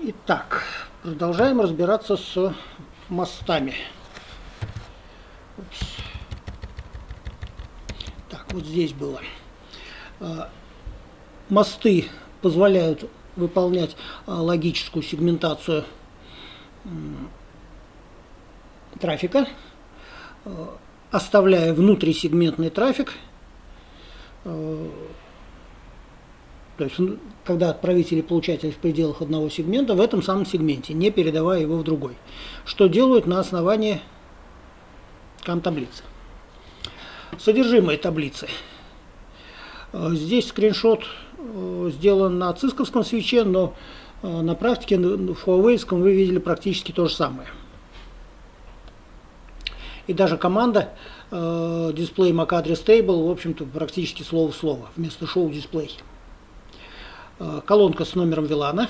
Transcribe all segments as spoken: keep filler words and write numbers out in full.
Итак, продолжаем разбираться с мостами. Упс. Так, вот здесь было. Мосты позволяют выполнять логическую сегментацию трафика, оставляя внутрисегментный трафик. То есть, когда отправитель и получатель в пределах одного сегмента, в этом самом сегменте, не передавая его в другой. Что делают на основании кам-таблицы. Содержимое таблицы. Здесь скриншот сделан на цисковском свече, но на практике в хуавейском вы видели практически то же самое. И даже команда display mac address table, в общем-то, практически слово в слово, вместо show display. Колонка с номером вилана,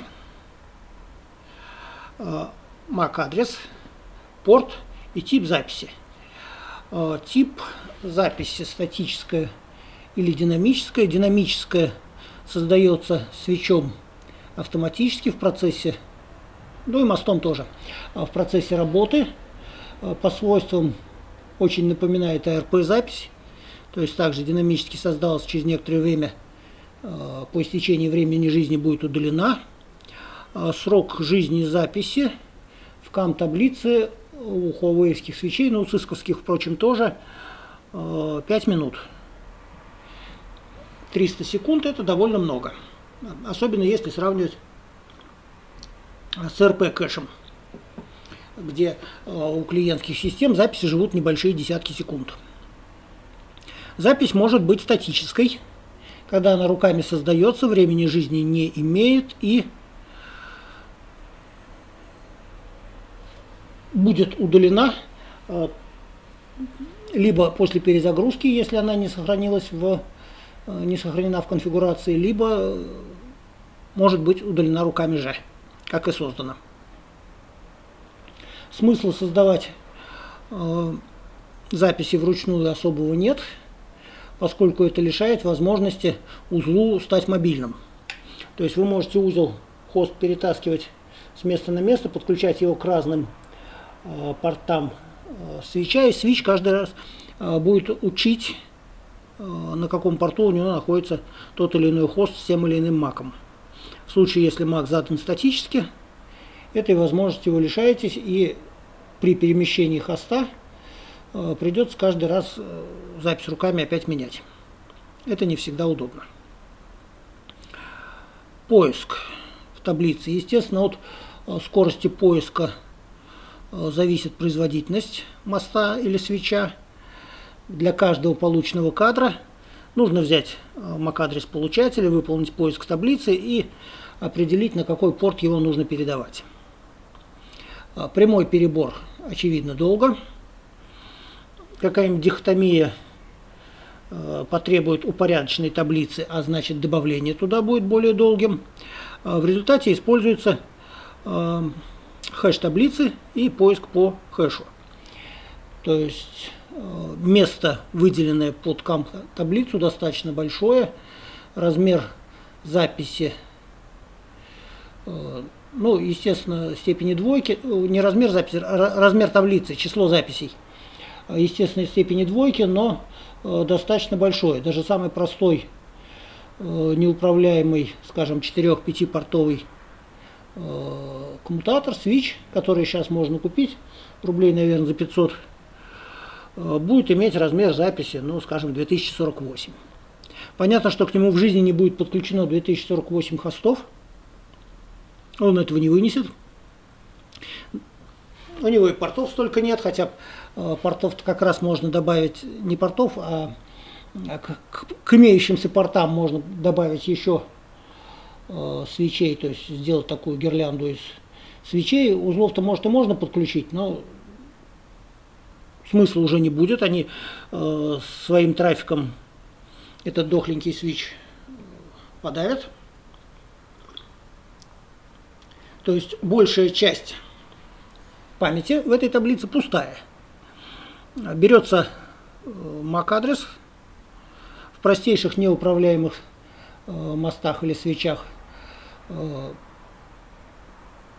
mac адрес, порт и тип записи. Тип записи статическая или динамическая. Динамическая создается свечом автоматически в процессе, ну и мостом тоже, в процессе работы. По свойствам очень напоминает эй ар пи-запись, то есть также динамически создалась, через некоторое время, по истечении времени жизни будет удалена. Срок жизни записи в кам-таблице у хуавейских свечей, но у цисковских, впрочем, тоже пять минут. триста секунд это довольно много, особенно если сравнивать с эр пи-кэшем, где у клиентских систем записи живут небольшие десятки секунд. Запись может быть статической, когда она руками создается, времени жизни не имеет и будет удалена либо после перезагрузки, если она не сохранилась в, не сохранена в конфигурации, либо может быть удалена руками же, как и создана. Смысла создавать э, записи вручную особого нет, поскольку это лишает возможности узлу стать мобильным. То есть вы можете узел, хост перетаскивать с места на место, подключать его к разным э, портам э, свеча, и свич каждый раз э, будет учить, э, на каком порту у него находится тот или иной хост с тем или иным маком. В случае, если мак задан статически, этой возможности вы лишаетесь, и при перемещении хоста э, придется каждый раз э, запись руками опять менять. Это не всегда удобно. Поиск в таблице. Естественно, от э, скорости поиска э, зависит производительность моста или свеча. Для каждого полученного кадра нужно взять э, мак адрес получателя, выполнить поиск в таблице и определить, на какой порт его нужно передавать. Прямой перебор, очевидно, долго. Какая-нибудь дихотомия э, потребует упорядоченной таблицы, а значит добавление туда будет более долгим. Э, в результате используется э, хэш таблицы и поиск по хэшу. То есть э, место, выделенное под кам-таблицу, достаточно большое. Размер записи, э, ну, естественно, степени двойки, не размер записи, размер таблицы, число записей, естественно, степени двойки, но э, достаточно большое. Даже самый простой, э, неуправляемый, скажем, четырёх-пятипортовый э, коммутатор, свич, который сейчас можно купить, рублей, наверное, за пятьсот, э, будет иметь размер записи, ну, скажем, две тысячи сорок восемь. Понятно, что к нему в жизни не будет подключено две тысячи сорок восемь хостов. Он этого не вынесет. У него и портов столько нет, хотя э, портов как раз можно добавить, не портов, а к, к, к имеющимся портам можно добавить еще э, свечей, то есть сделать такую гирлянду из свечей. Узлов-то, может, и можно подключить, но смысла уже не будет. Они э, своим трафиком этот дохленький свич подавят. То есть большая часть памяти в этой таблице пустая. Берется мак адрес. В простейших неуправляемых мостах или свечах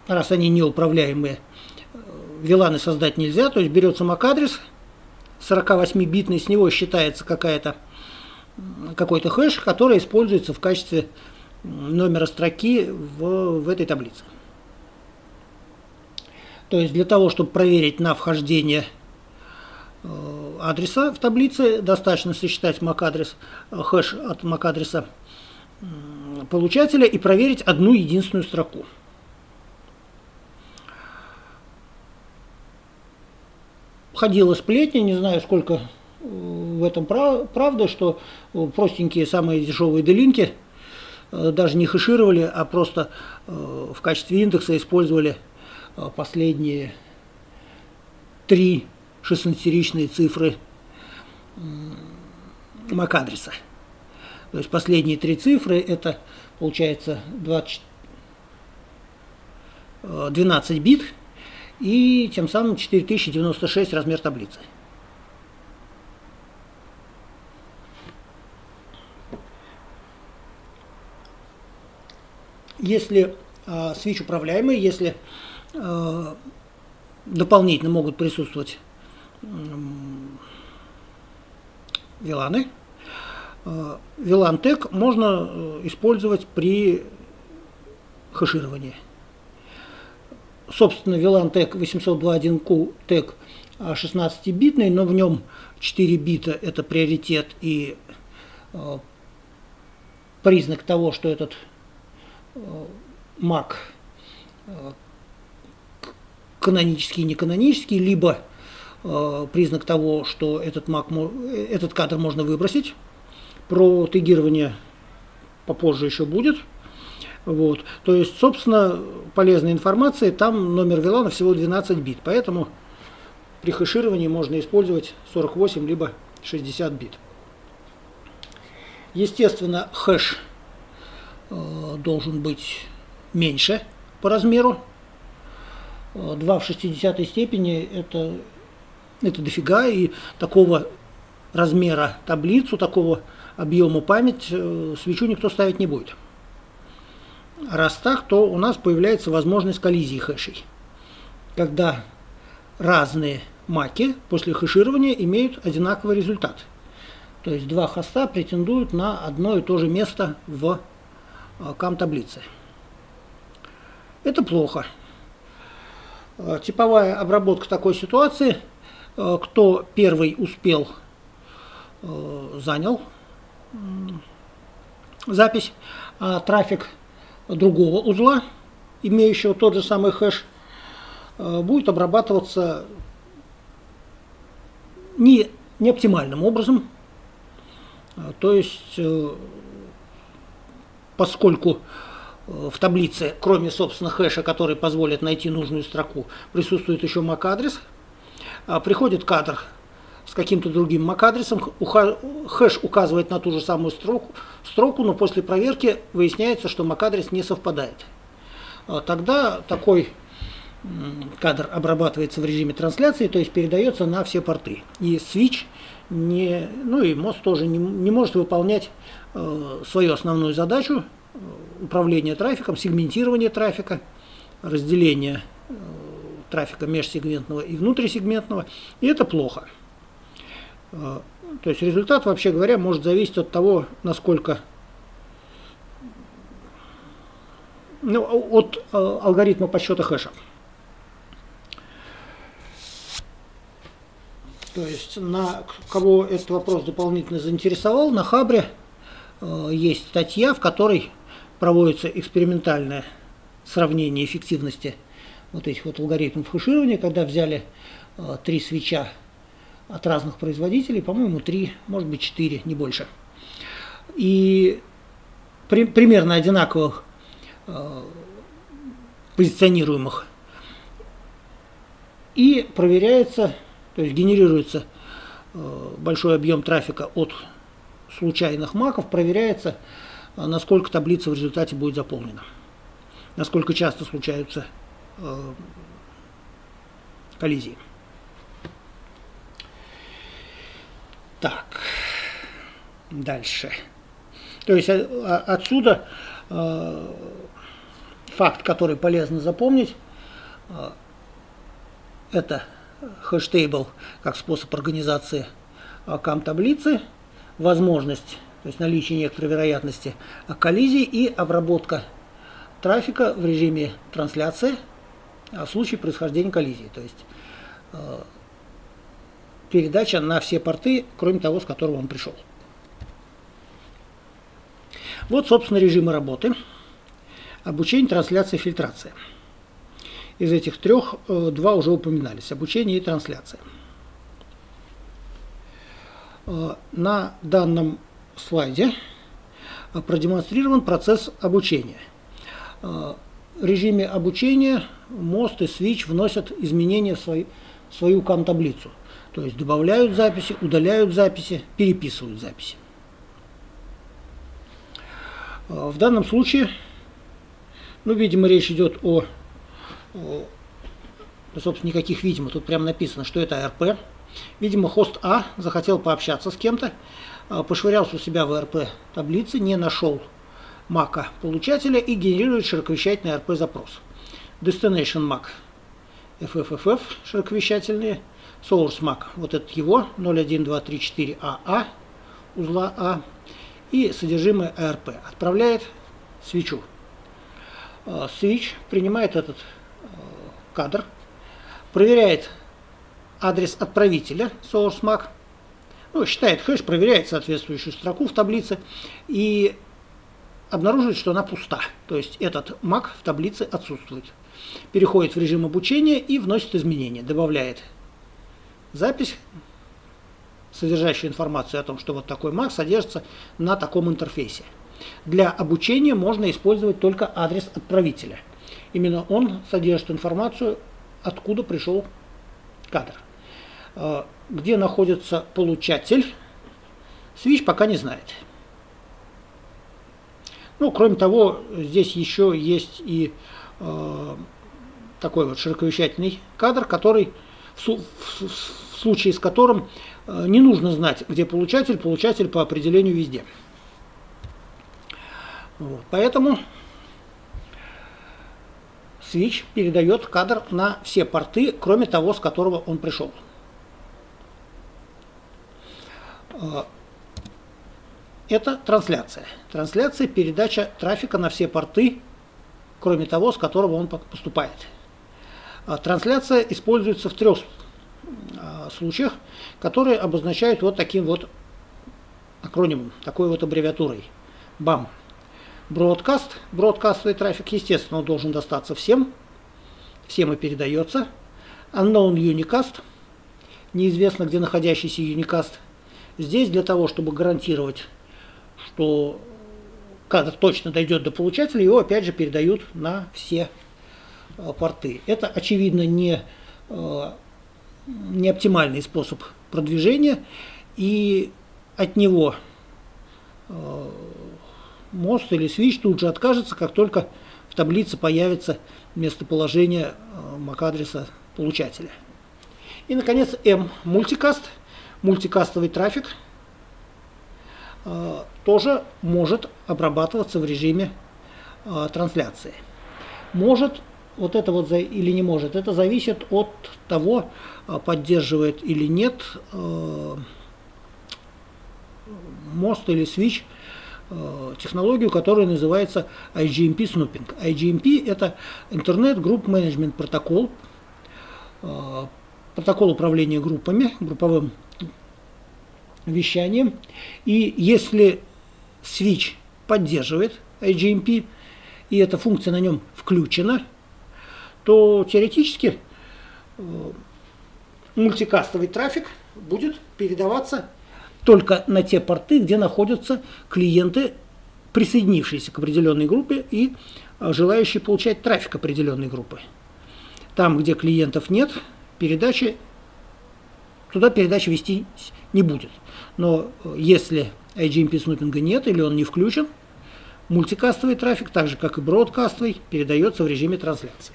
раз они неуправляемые, виланы создать нельзя. То есть берется MAC-адрес сорокавосьмибитный, с него считается какая-то какой-то хэш, который используется в качестве номера строки в, в этой таблице. То есть для того, чтобы проверить на вхождение адреса в таблице, достаточно сосчитать MAC-адрес, хэш от MAC-адреса получателя и проверить одну единственную строку. Ходила сплетня, не знаю, сколько в этом правда, что простенькие, самые дешевые делинки даже не хэшировали, а просто в качестве индекса использовали последние три шестнадцатеричные цифры MAC-адреса. То есть последние три цифры это получается двадцать, двенадцать бит и тем самым четыре тысячи девяносто шесть размер таблицы. Если э, свич управляемый, если э, дополнительно могут присутствовать э, виланы, э, вилан тег можно э, использовать при хэшировании. Собственно, вилан тег восемьсот двадцать один ку тег шестнадцатибитный, но в нем четыре бита это приоритет и э, признак того, что этот MAC канонический, не канонический, либо э, признак того, что этот, MAC, этот кадр можно выбросить. Про тегирование попозже еще будет. Вот. То есть, собственно, полезная информация, там номер вилана всего двенадцать бит, поэтому при хэшировании можно использовать сорок восемь либо шестьдесят бит. Естественно, хэш должен быть меньше по размеру. два в шестидесятой степени это, это дофига, и такого размера таблицу, такого объема память свечу никто ставить не будет. Раз так, то у нас появляется возможность коллизии хэшей, когда разные маки после хэширования имеют одинаковый результат. То есть два хоста претендуют на одно и то же место в кам-таблицы. Это плохо. Типовая обработка такой ситуации. Кто первый успел, занял запись, а трафик другого узла, имеющего тот же самый хэш, будет обрабатываться не, не оптимальным образом. То есть поскольку в таблице, кроме, собственно, хэша, который позволит найти нужную строку, присутствует еще MAC-адрес, приходит кадр с каким-то другим MAC-адресом, хэш указывает на ту же самую строку, строку, но после проверки выясняется, что MAC-адрес не совпадает. Тогда такой кадр обрабатывается в режиме трансляции, то есть передается на все порты. И свич, не, ну и мост тоже не, не может выполнять э, свою основную задачу э, управления трафиком, сегментирования трафика, разделения э, трафика межсегментного и внутрисегментного. И это плохо. Э, то есть результат, вообще говоря, может зависеть от того, насколько ну, от э, алгоритма подсчета хэша. То есть, на кого этот вопрос дополнительно заинтересовал, на Хабре э, есть статья, в которой проводится экспериментальное сравнение эффективности вот этих вот алгоритмов хэширования, когда взяли э, три свеча от разных производителей, по-моему, три, может быть, четыре, не больше. И при, примерно одинаковых э, позиционируемых. И проверяется, то есть генерируется э, большой объем трафика от случайных маков, проверяется, э, насколько таблица в результате будет заполнена, насколько часто случаются э, коллизии. Так, дальше. То есть э, отсюда э, факт, который полезно запомнить, это хэштейбл как способ организации кам-таблицы, возможность, то есть наличие некоторой вероятности коллизии и обработка трафика в режиме трансляции в случае происхождения коллизии. То есть э, передача на все порты, кроме того, с которого он пришел. Вот, собственно, режимы работы. Обучение, трансляция, фильтрация. Из этих трех э, два уже упоминались. Обучение и трансляция. Э, на данном слайде продемонстрирован процесс обучения. Э, в режиме обучения мост и switch вносят изменения в, свой, в свою кам-таблицу. То есть добавляют записи, удаляют записи, переписывают записи. Э, в данном случае, ну, видимо, речь идет о, о ну, собственно, никаких видимо, тут прямо написано, что это эй эр пи. Видимо, хост А захотел пообщаться с кем-то, пошвырялся у себя в эй эр пи таблице, не нашел мака получателя и генерирует широковещательный эй эр пи запрос. Destination MAC эф эф эф эф широковещательные, Source MAC, вот этот его, ноль один два три четыре а а, узла А, и содержимое эй эр пи отправляет свитчу. Switch принимает этот кадр, проверяет адрес отправителя Source MAC, ну, считает хэш, проверяет соответствующую строку в таблице и обнаруживает, что она пуста. То есть этот MAC в таблице отсутствует. Переходит в режим обучения и вносит изменения. Добавляет запись, содержащую информацию о том, что вот такой MAC содержится на таком интерфейсе. Для обучения можно использовать только адрес отправителя. Именно он содержит информацию, откуда пришел кадр. Где находится получатель, switch пока не знает. Ну, кроме того, здесь еще есть и э, такой вот широковещательный кадр, который в, в, в случае с которым э, не нужно знать, где получатель, получатель по определению везде. Вот. Поэтому switch передает кадр на все порты, кроме того, с которого он пришел. Это трансляция. Трансляция – передача трафика на все порты, кроме того, с которого он поступает. Трансляция используется в трех случаях, которые обозначают вот таким вот акронимом, такой вот аббревиатурой. бам. Broadcast, бродкастовый трафик, естественно, он должен достаться всем, всем и передается. Unknown unicast, неизвестно, где находящийся unicast. Здесь для того, чтобы гарантировать, что кадр точно дойдет до получателя, его опять же передают на все э, порты. Это, очевидно, не, э, не оптимальный способ продвижения, и от него э, мост или switch тут же откажется, как только в таблице появится местоположение э, MAC-адреса получателя. И, наконец, M multicast. Мультикастовый трафик э, тоже может обрабатываться в режиме э, трансляции. Может, вот это вот за, или не может, это зависит от того, поддерживает или нет э, мост или switch э, технологию, которая называется ай джи эм пи Snooping. ай джи эм пи это Internet Group Management Protocol, э, протокол управления группами, групповым вещанием. И если switch поддерживает ай джи эм пи, и эта функция на нем включена, то теоретически э, мультикастовый трафик будет передаваться только на те порты, где находятся клиенты, присоединившиеся к определенной группе и э, желающие получать трафик определенной группы. Там, где клиентов нет, передачи, туда передача вести не будет. Но если ай джи эм пи снупинга нет или он не включен, мультикастовый трафик, так же как и бродкастовый, передается в режиме трансляции.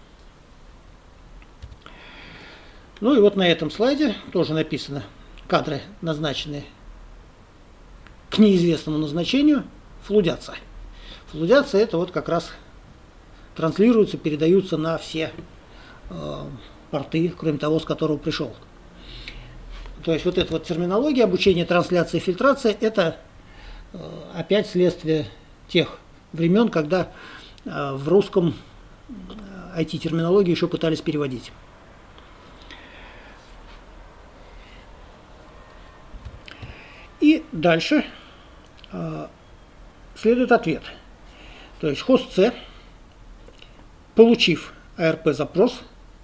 Ну и вот на этом слайде тоже написано кадры, назначенные к неизвестному назначению, флудятся. Флудятся — это вот как раз транслируются, передаются на все э, порты, кроме того, с которого пришел. То есть вот эта вот терминология обучения, трансляции, фильтрация, это э, опять следствие тех времен, когда э, в русском ай ти-терминологии еще пытались переводить. И дальше э, следует ответ. То есть хост C, получив эй ар пи-запрос,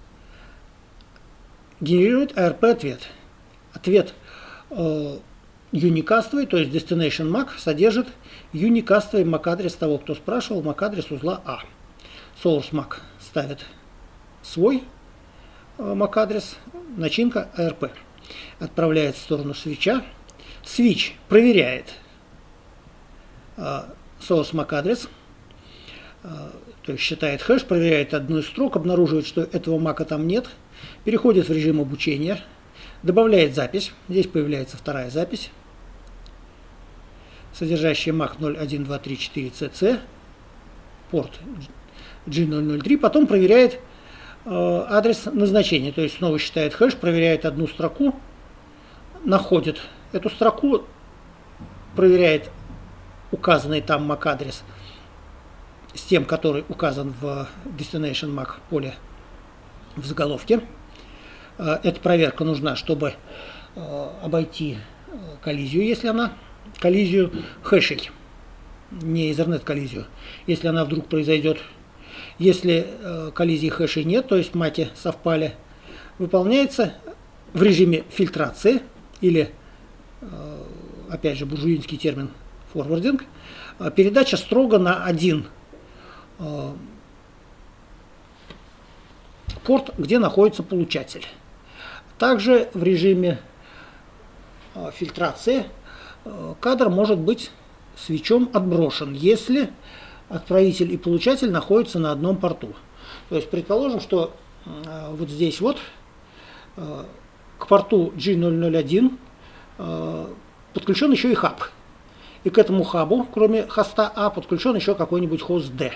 генерирует эй ар пи-ответ. Ответ э, юникастовый, то есть destination MAC, содержит юникастовый MAC-адрес того, кто спрашивал, MAC-адрес узла А. Source MAC ставит свой э, MAC-адрес, начинка эй ар пи. Отправляет в сторону свитча. Switch проверяет э, source MAC-адрес, э, то есть считает хэш, проверяет одну из строк, обнаруживает, что этого MAC там нет, переходит в режим обучения, добавляет запись. Здесь появляется вторая запись, содержащая MAC ноль один два три четыре си си, порт джи ноль ноль три, потом проверяет э, адрес назначения, то есть снова считает хэш, проверяет одну строку, находит эту строку, проверяет указанный там MAC-адрес с тем, который указан в Destination MAC поле в заголовке. Эта проверка нужна, чтобы обойти коллизию, если она коллизию хэшей, не Ethernet-коллизию, если она вдруг произойдет. Если коллизии хэшей нет, то есть маки совпали, выполняется в режиме фильтрации или, опять же, буржуинский термин форвардинг, передача строго на один порт, где находится получатель. Также в режиме фильтрации кадр может быть свитчом отброшен, если отправитель и получатель находятся на одном порту. То есть предположим, что вот здесь вот к порту джи ноль ноль один подключен еще и хаб. И к этому хабу, кроме хоста А, подключен еще какой-нибудь хост D.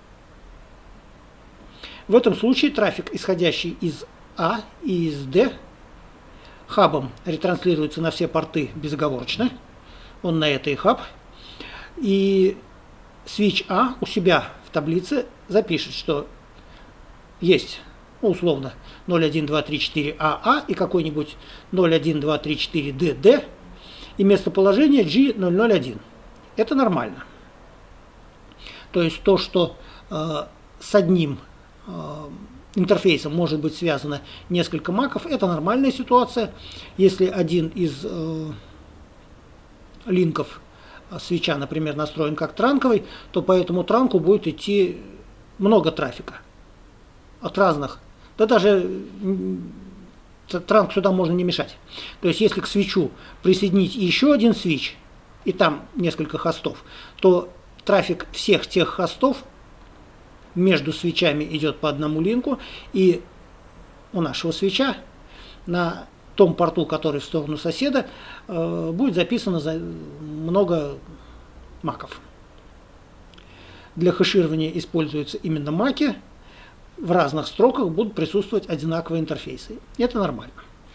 В этом случае трафик, исходящий из А и из D, хабом ретранслируется на все порты безоговорочно. Он на это и хаб. И switch А у себя в таблице запишет, что есть, ну, условно, ноль один два три четыре А А и какой-нибудь ноль один два три четыре Д Д и местоположение джи ноль ноль один. Это нормально. То есть то, что э, с одним э, интерфейсом может быть связано несколько маков, это нормальная ситуация. Если один из э, линков свитча, например, настроен как транковый, то по этому транку будет идти много трафика от разных. Да даже транк сюда можно не мешать. То есть если к свитчу присоединить еще один свитч, и там несколько хостов, то трафик всех тех хостов между свитчами идет по одному линку, и у нашего свитча на том порту, который в сторону соседа, э, будет записано за много маков. Для хэширования используются именно маки. В разных строках будут присутствовать одинаковые интерфейсы. Это нормально.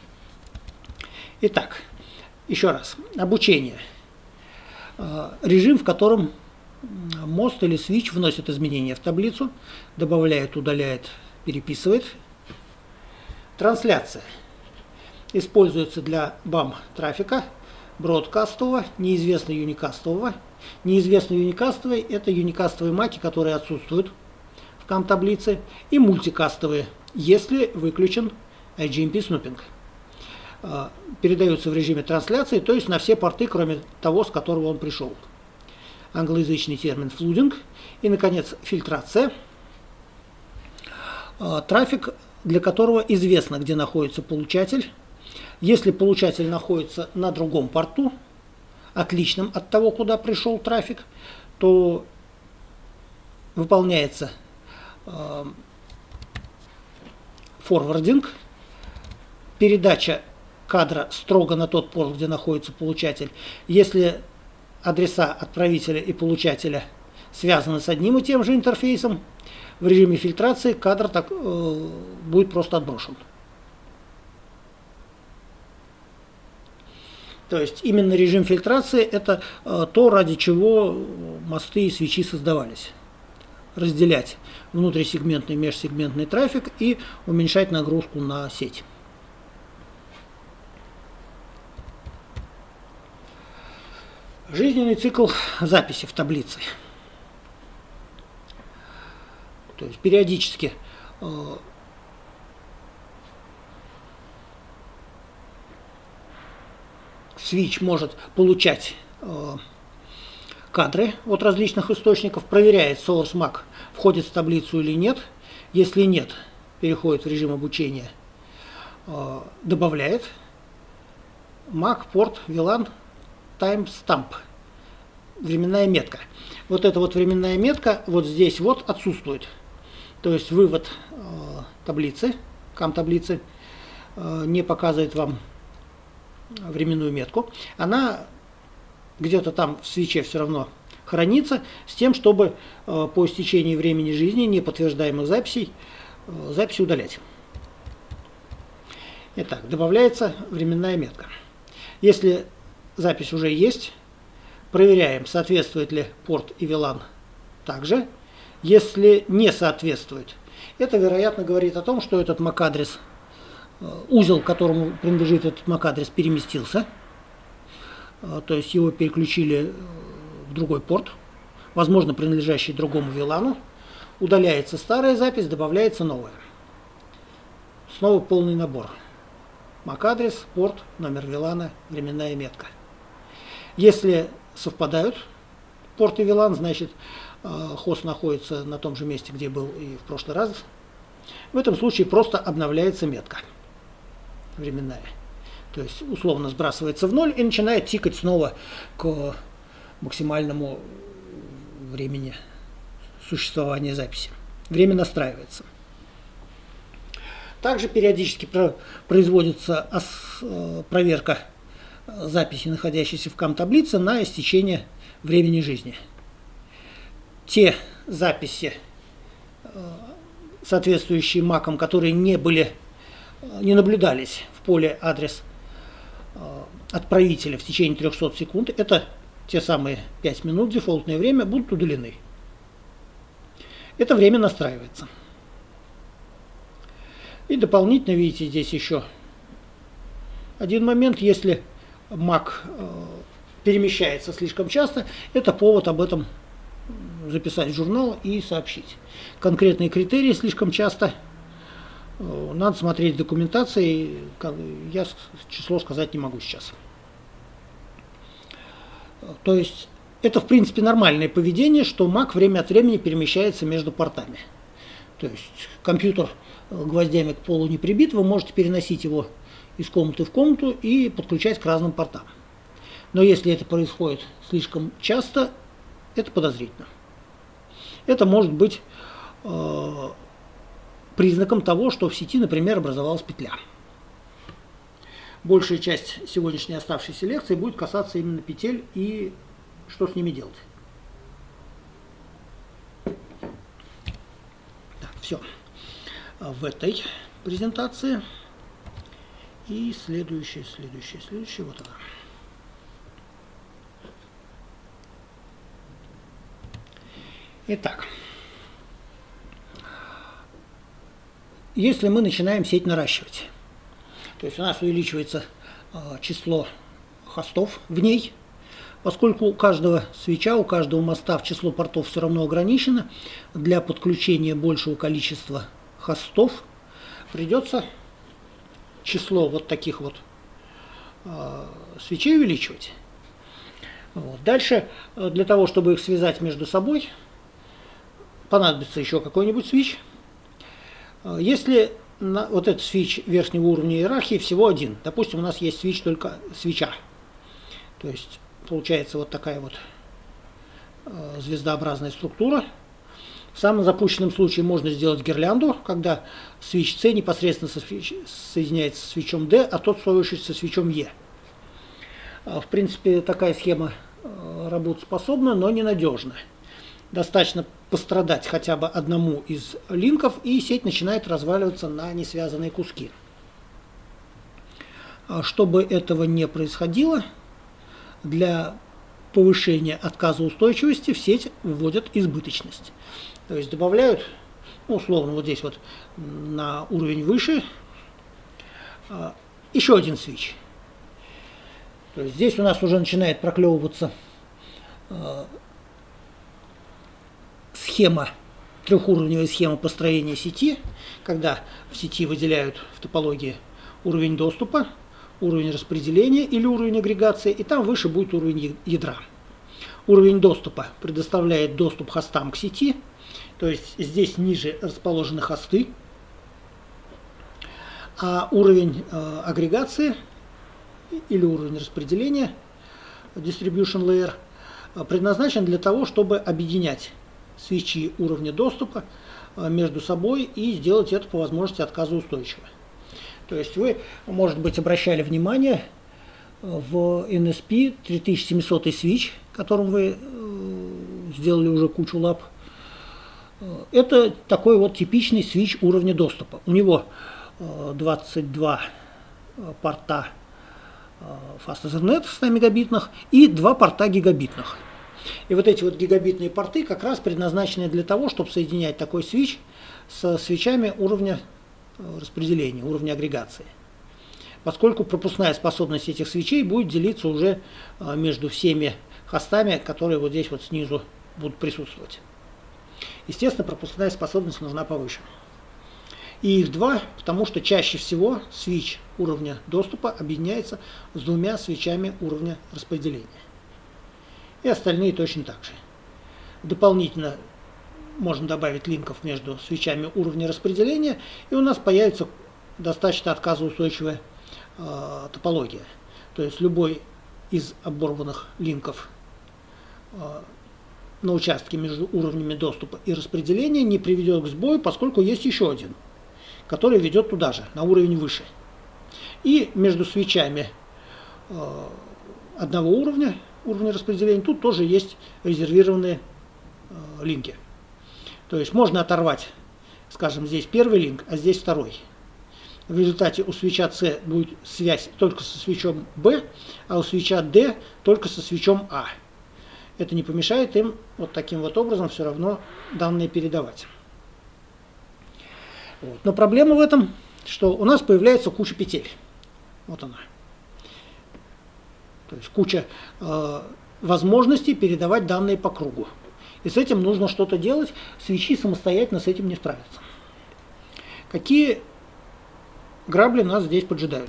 Итак, еще раз. Обучение. Э, режим, в котором мост или свитч вносит изменения в таблицу, добавляет, удаляет, переписывает. Трансляция. Используется для бам трафика, бродкастового, неизвестно юникастового. Неизвестно юникастовый – это юникастовые маки, которые отсутствуют в кам-таблице, и мультикастовые, если выключен ай джи эм пи снупинг. Передаются в режиме трансляции, то есть на все порты, кроме того, с которого он пришел. Англоязычный термин флудинг. И, наконец, фильтрация. Трафик, для которого известно, где находится получатель. Если получатель находится на другом порту, отличном от того, куда пришел трафик, то выполняется э, форвардинг, передача кадра строго на тот порт, где находится получатель. Если адреса отправителя и получателя связаны с одним и тем же интерфейсом, в режиме фильтрации кадр так, э, будет просто отброшен. То есть именно режим фильтрации это э, то, ради чего мосты и свечи создавались. Разделять внутрисегментный и межсегментный трафик и уменьшать нагрузку на сеть. Жизненный цикл записи в таблице. То есть периодически э, свич может получать э, кадры от различных источников, проверяет source mac входит в таблицу или нет. Если нет, переходит в режим обучения, э, добавляет mac, port, VLAN, timestamp, временная метка. Вот эта вот временная метка вот здесь вот отсутствует. То есть вывод э, таблицы, кам таблицы э, не показывает вам временную метку. Она где-то там в свече все равно хранится с тем, чтобы э, по истечении времени жизни неподтверждаемых записей э, записи удалять. Итак, добавляется временная метка. Если запись уже есть, проверяем, соответствует ли порт и VLAN также. Если не соответствует, это, вероятно, говорит о том, что этот MAC-адрес, узел, которому принадлежит этот MAC-адрес, переместился. То есть его переключили в другой порт, возможно, принадлежащий другому VLAN. Удаляется старая запись, добавляется новая. Снова полный набор. MAC-адрес, порт, номер VLAN, временная метка. Если совпадают порт и VLAN, значит хост находится на том же месте, где был и в прошлый раз. В этом случае просто обновляется метка временная. То есть условно сбрасывается в ноль и начинает тикать снова к максимальному времени существования записи. Время настраивается. Также периодически производится проверка записи, находящейся в кам-таблице, на истечение времени жизни. Те записи, соответствующие макам, которые не были, не наблюдались в поле адрес отправителя в течение трёхсот секунд, это те самые пять минут, дефолтное время, будут удалены. Это время настраивается. И дополнительно, видите, здесь еще один момент. Если Mac перемещается слишком часто, это повод об этом записать в журнал и сообщить. Конкретные критерии слишком часто надо смотреть в документации, я число сказать не могу сейчас. То есть это в принципе нормальное поведение, что Mac время от времени перемещается между портами. То есть компьютер гвоздями к полу не прибит, вы можете переносить его из комнаты в комнату и подключать к разным портам. Но если это происходит слишком часто, это подозрительно. Это может быть э, признаком того, что в сети, например, образовалась петля. Большая часть сегодняшней оставшейся лекции будет касаться именно петель и что с ними делать. Так, все. В этой презентации. И следующая, следующая, следующая. Вот она. Итак, если мы начинаем сеть наращивать, то есть у нас увеличивается э, число хостов в ней, поскольку у каждого свеча, у каждого моста в число портов все равно ограничено, для подключения большего количества хостов придется число вот таких вот э, свечей увеличивать. Вот. Дальше, для того, чтобы их связать между собой, понадобится еще какой-нибудь свич. Если на вот этот свич верхнего уровня иерархии всего один, допустим, у нас есть свич только свеча, то есть получается вот такая вот э, звездообразная структура. В самом запущенном случае можно сделать гирлянду, когда свич C непосредственно со свич, соединяется с свечом D, а тот в свою очередь со свечом E. В принципе, такая схема работоспособна, но ненадежна. достаточно пострадать хотя бы одному из линков, и сеть начинает разваливаться на несвязанные куски. Чтобы этого не происходило, для повышения отказоустойчивости в сеть вводят избыточность. То есть добавляют, ну, условно, вот здесь вот на уровень выше еще один свич. То есть здесь у нас уже начинает проклевываться схема, трехуровневая схема построения сети, когда в сети выделяют в топологии уровень доступа, уровень распределения или уровень агрегации, и там выше будет уровень ядра. Уровень доступа предоставляет доступ хостам к сети, то есть здесь ниже расположены хосты, а уровень э, агрегации или уровень распределения, distribution layer, предназначен для того, чтобы объединять свечи уровня доступа э, между собой и сделать это по возможности отказоустойчиво. То есть вы, может быть, обращали внимание в эн эс пи три тысячи семьсот свич, которым вы сделали уже кучу лап. Это такой вот типичный свич уровня доступа. У него двадцать два порта Fast Ethernet ста мегабитных и два порта гигабитных. И вот эти вот гигабитные порты как раз предназначены для того, чтобы соединять такой свич со свечами уровня распределения, уровня агрегации. Поскольку пропускная способность этих свечей будет делиться уже между всеми хостами, которые вот здесь вот снизу будут присутствовать. Естественно, пропускная способность нужна повыше. И их два, потому что чаще всего свич уровня доступа объединяется с двумя свечами уровня распределения. И остальные точно так же. Дополнительно можно добавить линков между свечами уровня распределения, и у нас появится достаточно отказоустойчивая э, топология. То есть любой из оборванных линков э, на участке между уровнями доступа и распределения не приведет к сбою, поскольку есть еще один, который ведет туда же, на уровень выше. И между свечами э, одного уровня, уровня распределения, тут тоже есть резервированные э, линки. То есть можно оторвать, скажем, здесь первый линк, а здесь второй. В результате у свеча С будет связь только со свечом B, а у свеча D только со свечом А. Это не помешает им вот таким вот образом все равно данные передавать. Вот. Но проблема в этом, что у нас появляется куча петель. Вот она. То есть куча э, возможностей передавать данные по кругу. И с этим нужно что-то делать. Свечи самостоятельно с этим не справятся. Какие грабли нас здесь поджидают?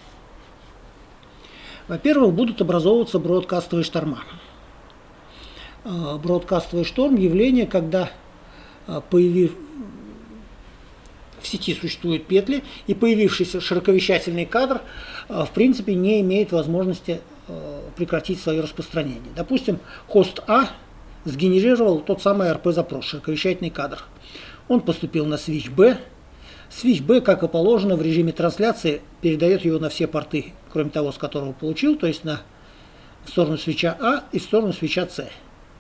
Во-первых, будут образовываться бродкастовые шторма. Бродкастовый шторм – явление, когда появив... в сети существуют петли, и появившийся широковещательный кадр в принципе не имеет возможности прекратить свое распространение. Допустим, хост А сгенерировал тот самый эр пи-запрос, широковещательный кадр. Он поступил на свич Б. Свич Б, как и положено, в режиме трансляции передает его на все порты, кроме того, с которого получил, то есть на сторону свича А и в сторону свича С.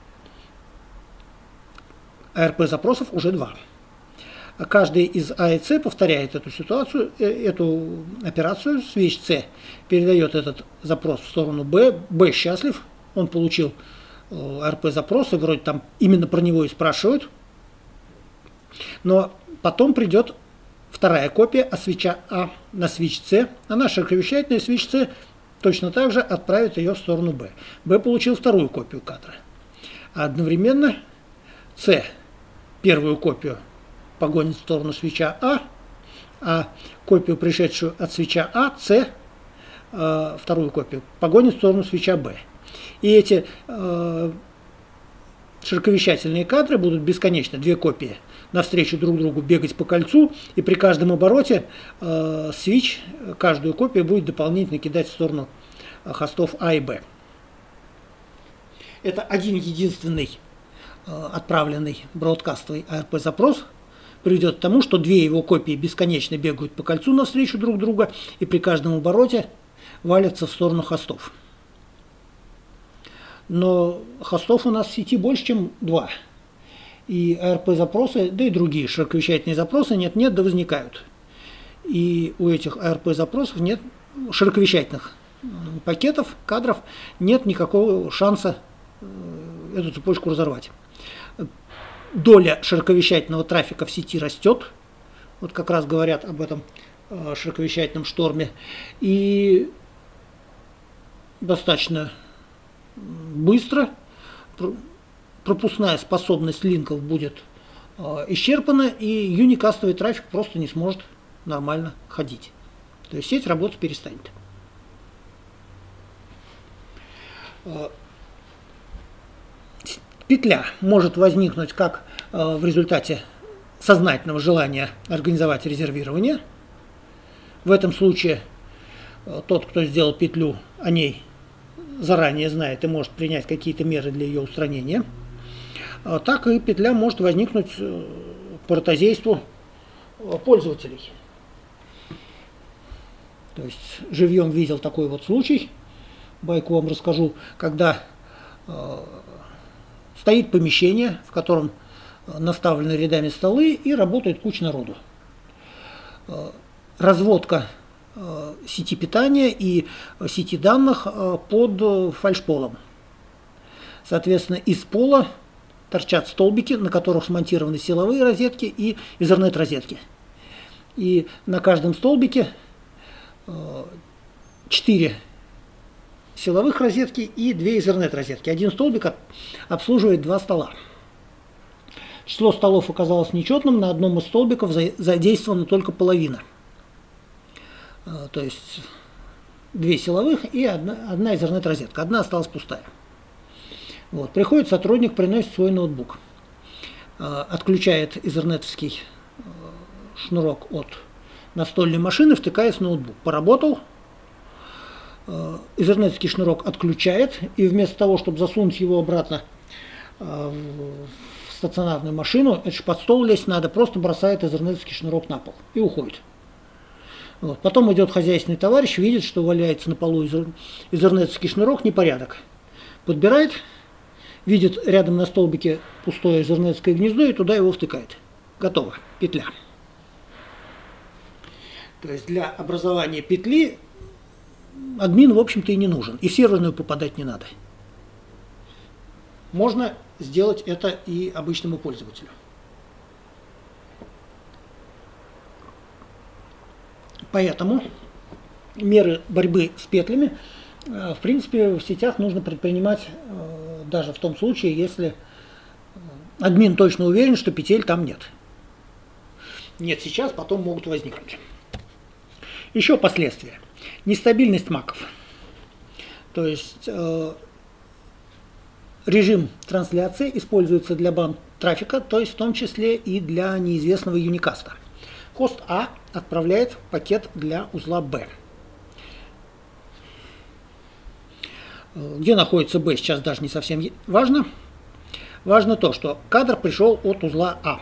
А эр пи-запросов уже два. Каждый из А и С повторяет эту ситуацию, эту операцию. Свич С передает этот запрос в сторону Б. Б счастлив, он получил эр пи-запрос, и вроде там именно про него и спрашивают. Но потом придет вторая копия от свича А на свич С. Она широковещательная, свич С точно так же отправит ее в сторону Б. Б получил вторую копию кадра. А одновременно С первую копию погонит в сторону свича А, а копию, пришедшую от свича А, С, э, вторую копию, погонит в сторону свича Б. И эти э, широковещательные кадры будут бесконечно, две копии, навстречу друг другу бегать по кольцу, и при каждом обороте э, свич, каждую копию будет дополнительно кидать в сторону хостов А и Б. Это один единственный э, отправленный бродкастовый А эр пи-запрос приведет к тому, что две его копии бесконечно бегают по кольцу навстречу друг друга и при каждом обороте валятся в сторону хостов. Но хостов у нас в сети больше, чем два. И эй эр пи-запросы, да и другие широковещательные запросы нет-нет, да возникают. И у этих эй эр пи-запросов нет широковещательных пакетов, кадров, нет никакого шанса эту цепочку разорвать. Доля широковещательного трафика в сети растет. Вот как раз говорят об этом широковещательном шторме. И достаточно быстро пропускная способность линков будет исчерпана, и юникастовый трафик просто не сможет нормально ходить. То есть сеть работать перестанет. Петля может возникнуть как в результате сознательного желания организовать резервирование. В этом случае тот, кто сделал петлю, о ней заранее знает и может принять какие-то меры для ее устранения. Так и петля может возникнуть по ротозейству пользователей. То есть живьем видел такой вот случай, байку вам расскажу, когда э, стоит помещение, в котором наставлены рядами столы и работает куча народу. Э, разводка э, сети питания и сети данных э, под фальшполом. Соответственно, из пола торчат столбики, на которых смонтированы силовые розетки и Ethernet-розетки. И на каждом столбике четыре силовых розетки и две Ethernet-розетки. Один столбик обслуживает два стола. Число столов оказалось нечетным, на одном из столбиков задействована только половина. То есть две силовых и одна, одна Ethernet-розетка. Одна осталась пустая. Вот. Приходит сотрудник, приносит свой ноутбук, отключает Ethernet-овский шнурок от настольной машины, втыкает в ноутбук. Поработал, Ethernet-овский шнурок отключает, и вместо того, чтобы засунуть его обратно в стационарную машину, это же под стол лезть надо, просто бросает Ethernet-овский шнурок на пол и уходит. Вот. Потом идет хозяйственный товарищ, видит, что валяется на полу Ethernet-овский шнурок, непорядок. Подбирает, видит рядом на столбике пустое Ethernet-овское гнездо и туда его втыкает. Готово. Петля. То есть для образования петли админ, в общем-то, и не нужен. И в серверную попадать не надо. Можно сделать это и обычному пользователю. Поэтому меры борьбы с петлями, в принципе, в сетях нужно предпринимать даже в том случае, если админ точно уверен, что петель там нет. Нет сейчас, потом могут возникнуть. Еще последствия. Нестабильность маков. То есть э, режим трансляции используется для бан-трафика, то есть в том числе и для неизвестного юникаста. Хост А отправляет пакет для узла Б. Где находится Б, сейчас даже не совсем важно. Важно то, что кадр пришел от узла А.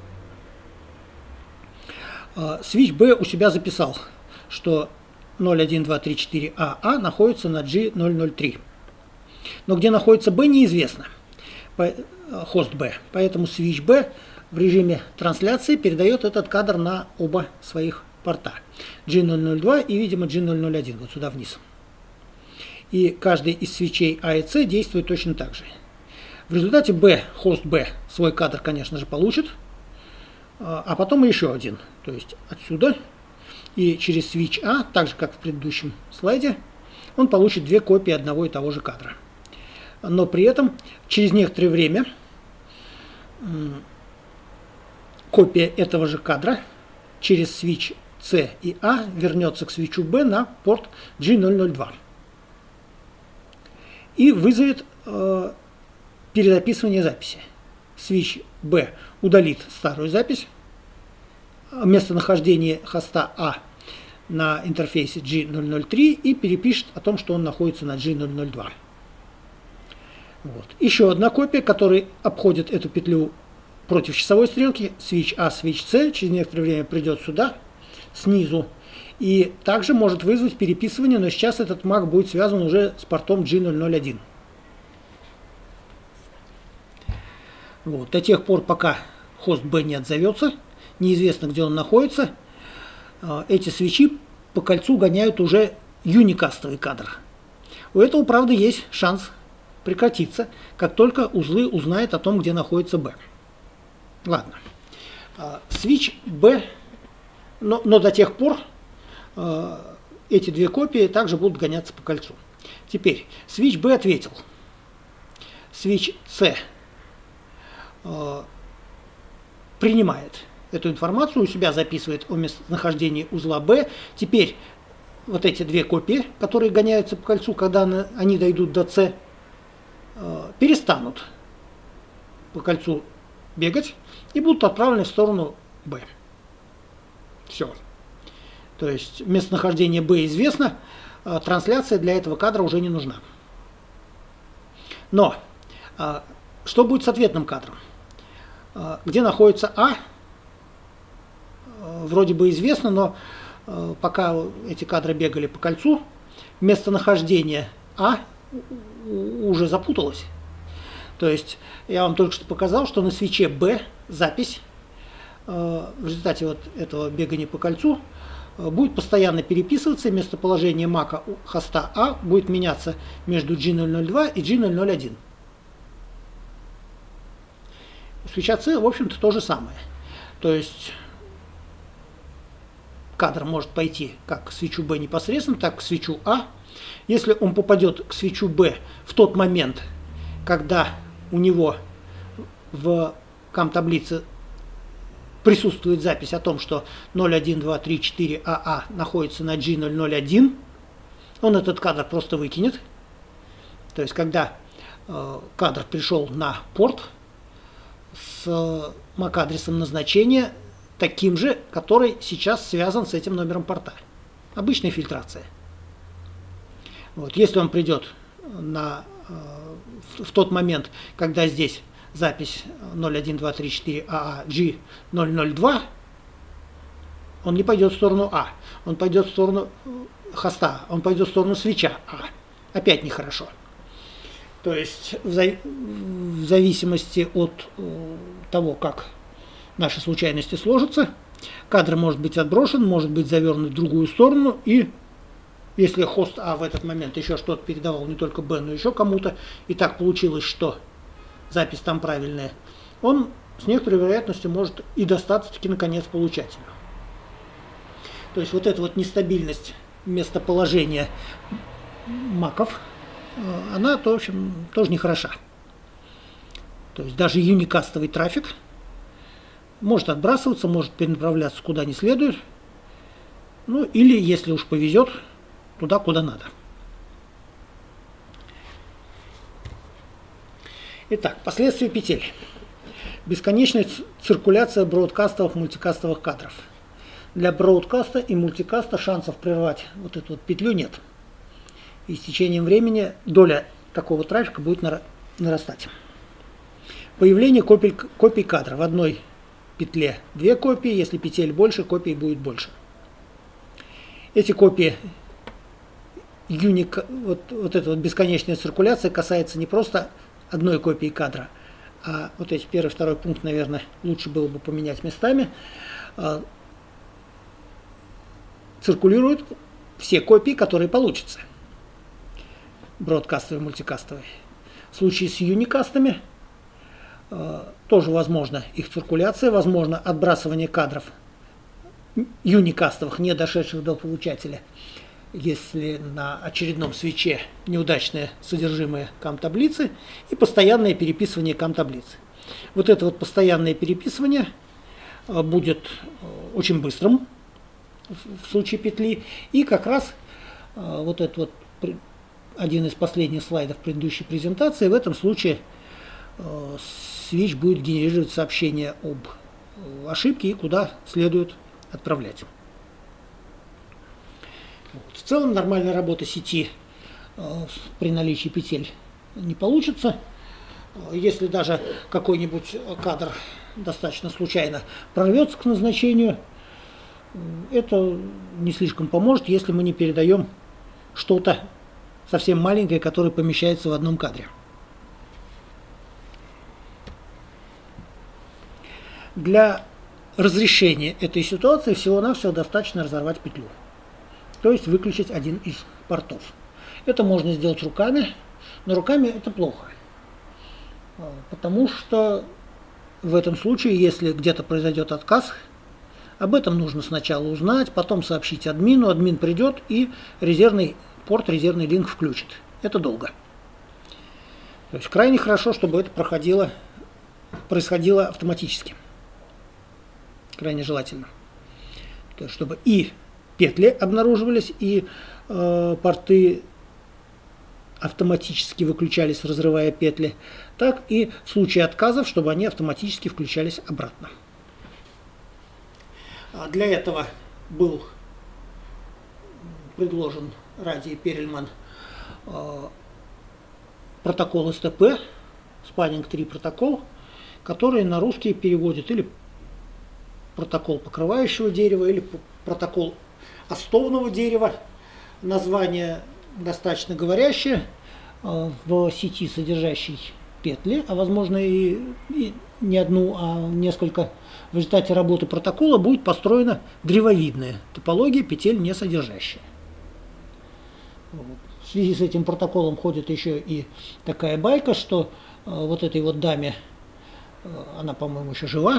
Switch B у себя записал, что ноль один два три четыре А А находится на G ноль ноль три. Но где находится B, неизвестно. Хост B. Поэтому Switch B в режиме трансляции передает этот кадр на оба своих порта. G ноль ноль два и, видимо, G ноль ноль один, вот сюда вниз. И каждый из свечей А и С действует точно так же. В результате B, хост B, свой кадр, конечно же, получит, а потом еще один. То есть отсюда и через switch А, так же как в предыдущем слайде, он получит две копии одного и того же кадра. Но при этом через некоторое время копия этого же кадра через switch С и А вернется к свитчу Б на порт G ноль ноль два и вызовет э, перезаписывание записи. Switch B удалит старую запись, местонахождение хоста А на интерфейсе G ноль ноль три и перепишет о том, что он находится на G ноль ноль два. Вот. Еще одна копия, которая обходит эту петлю против часовой стрелки, switch А, switch С, через некоторое время придет сюда, снизу, и также может вызвать переписывание, но сейчас этот мак будет связан уже с портом G ноль ноль один. Вот. До тех пор, пока хост B не отзовется, неизвестно, где он находится, эти свечи по кольцу гоняют уже юникастовый кадр. У этого, правда, есть шанс прекратиться, как только узлы узнают о том, где находится B. Ладно. Свич B, но, но до тех пор э, эти две копии также будут гоняться по кольцу. Теперь свич B ответил. Свич C э, принимает эту информацию, у себя записывает о местонахождении узла B. Теперь вот эти две копии, которые гоняются по кольцу, когда они дойдут до C, э, перестанут по кольцу бегать и будут отправлены в сторону B. Все. То есть местонахождение B известно, э, трансляция для этого кадра уже не нужна. Но э, что будет с ответным кадром? Э, где находится А? Э, вроде бы известно, но э, пока эти кадры бегали по кольцу, местонахождение А уже запуталось. То есть я вам только что показал, что на свече B запись э, в результате вот этого бегания по кольцу э, будет постоянно переписываться, местоположение мака хоста А будет меняться между джи ноль ноль два и джи ноль ноль один. Свеча C, в общем-то, то же самое. То есть кадр может пойти как к свечу B непосредственно, так и к свечу А. Если он попадет к свечу B в тот момент, когда у него в кам-таблице присутствует запись о том, что ноль один два три четыре а а находится на джи ноль ноль один, он этот кадр просто выкинет. То есть, когда э, кадр пришел на порт с мак-адресом назначения, таким же, который сейчас связан с этим номером порта. Обычная фильтрация. Вот. Если он придет на в тот момент, когда здесь запись ноль один два три четыре а а джи ноль ноль два, он не пойдет в сторону А, он пойдет в сторону хоста, он пойдет в сторону свеча А. Опять нехорошо. То есть в, зав... в зависимости от того, как наши случайности сложатся, кадр может быть отброшен, может быть завернут в другую сторону, и если хост А в этот момент еще что-то передавал не только Б, но еще кому-то, и так получилось, что запись там правильная, он с некоторой вероятностью может и достаться таки наконец получателю. То есть вот эта вот нестабильность местоположения маков, она, то, в общем, тоже нехороша. То есть даже юникастовый трафик может отбрасываться, может перенаправляться куда не следует, ну или, если уж повезет, туда, куда надо. Итак, последствия петель. Бесконечная циркуляция бродкастовых, мультикастовых кадров. Для бродкаста и мультикаста шансов прервать вот эту вот петлю нет. И с течением времени доля такого трафика будет нарастать. Появление копий, копий кадра. В одной петле две копии, если петель больше, копий будет больше. Эти копии Юник, вот, вот эта вот бесконечная циркуляция касается не просто одной копии кадра, а вот эти первый, второй пункт, наверное, лучше было бы поменять местами. А, циркулируют все копии, которые получатся. Бродкастовые, мультикастовые. В случае с юникастами а, тоже возможно их циркуляция, возможно отбрасывание кадров юникастовых, не дошедших до получателя, если на очередном свече неудачное содержимое кам-таблицы и постоянное переписывание кам-таблицы. Вот это вот постоянное переписывание будет очень быстрым в случае петли. И как раз вот этот вот один из последних слайдов предыдущей презентации, в этом случае свич будет генерировать сообщение об ошибке и куда следует отправлять. В целом нормальная работа сети э, при наличии петель не получится. Если даже какой-нибудь кадр достаточно случайно прорвется к назначению, это не слишком поможет, если мы не передаем что-то совсем маленькое, которое помещается в одном кадре. Для разрешения этой ситуации всего-навсего достаточно разорвать петлю. То есть выключить один из портов. Это можно сделать руками, но руками это плохо. Потому что в этом случае, если где-то произойдет отказ, об этом нужно сначала узнать, потом сообщить админу, админ придет и резервный порт, резервный линк включит. Это долго. То есть крайне хорошо, чтобы это проходило, происходило автоматически. Крайне желательно. То есть, чтобы и петли обнаруживались, и э, порты автоматически выключались, разрывая петли, так и в случае отказов, чтобы они автоматически включались обратно. Для этого был предложен Ради Перельман э, протокол эс тэ пэ, спаннинг три протокол, который на русский переводит или протокол покрывающего дерева, или протокол остовного дерева. Название достаточно говорящее, э, в сети содержащей петли, а возможно и, и не одну, а несколько. В результате работы протокола будет построена древовидная топология петель не содержащая. В связи с этим протоколом ходит еще и такая байка, что э, вот этой вот даме, э, она, по-моему, еще жива,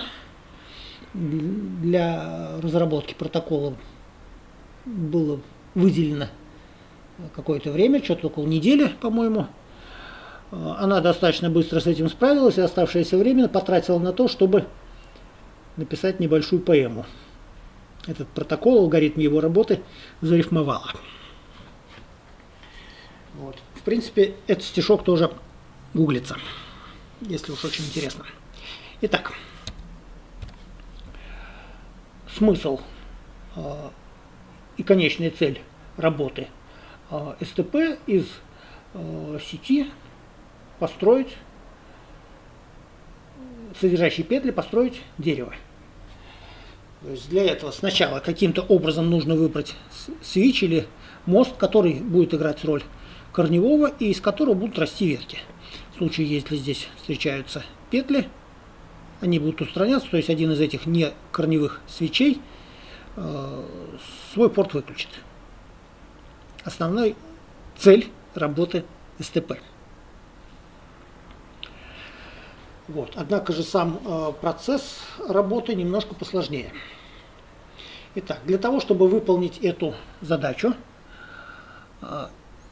для разработки протокола было выделено какое-то время, что-то около недели, по-моему. Она достаточно быстро с этим справилась и оставшееся время потратила на то, чтобы написать небольшую поэму. Этот протокол, алгоритм его работы зарифмовала. Вот. В принципе, этот стишок тоже гуглится, если уж очень интересно. Итак, смысл э, и конечная цель работы э, эс тэ пэ из э, сети построить, содержащие петли, построить дерево. То есть для этого сначала каким-то образом нужно выбрать свич или мост, который будет играть роль корневого и из которого будут расти ветки. В случае, если здесь встречаются петли, они будут устраняться, то есть один из этих не корневых свечей э, свой порт выключит. Основная цель работы эс тэ пэ. Вот. Однако же сам э, процесс работы немножко посложнее. Итак, для того, чтобы выполнить эту задачу, э,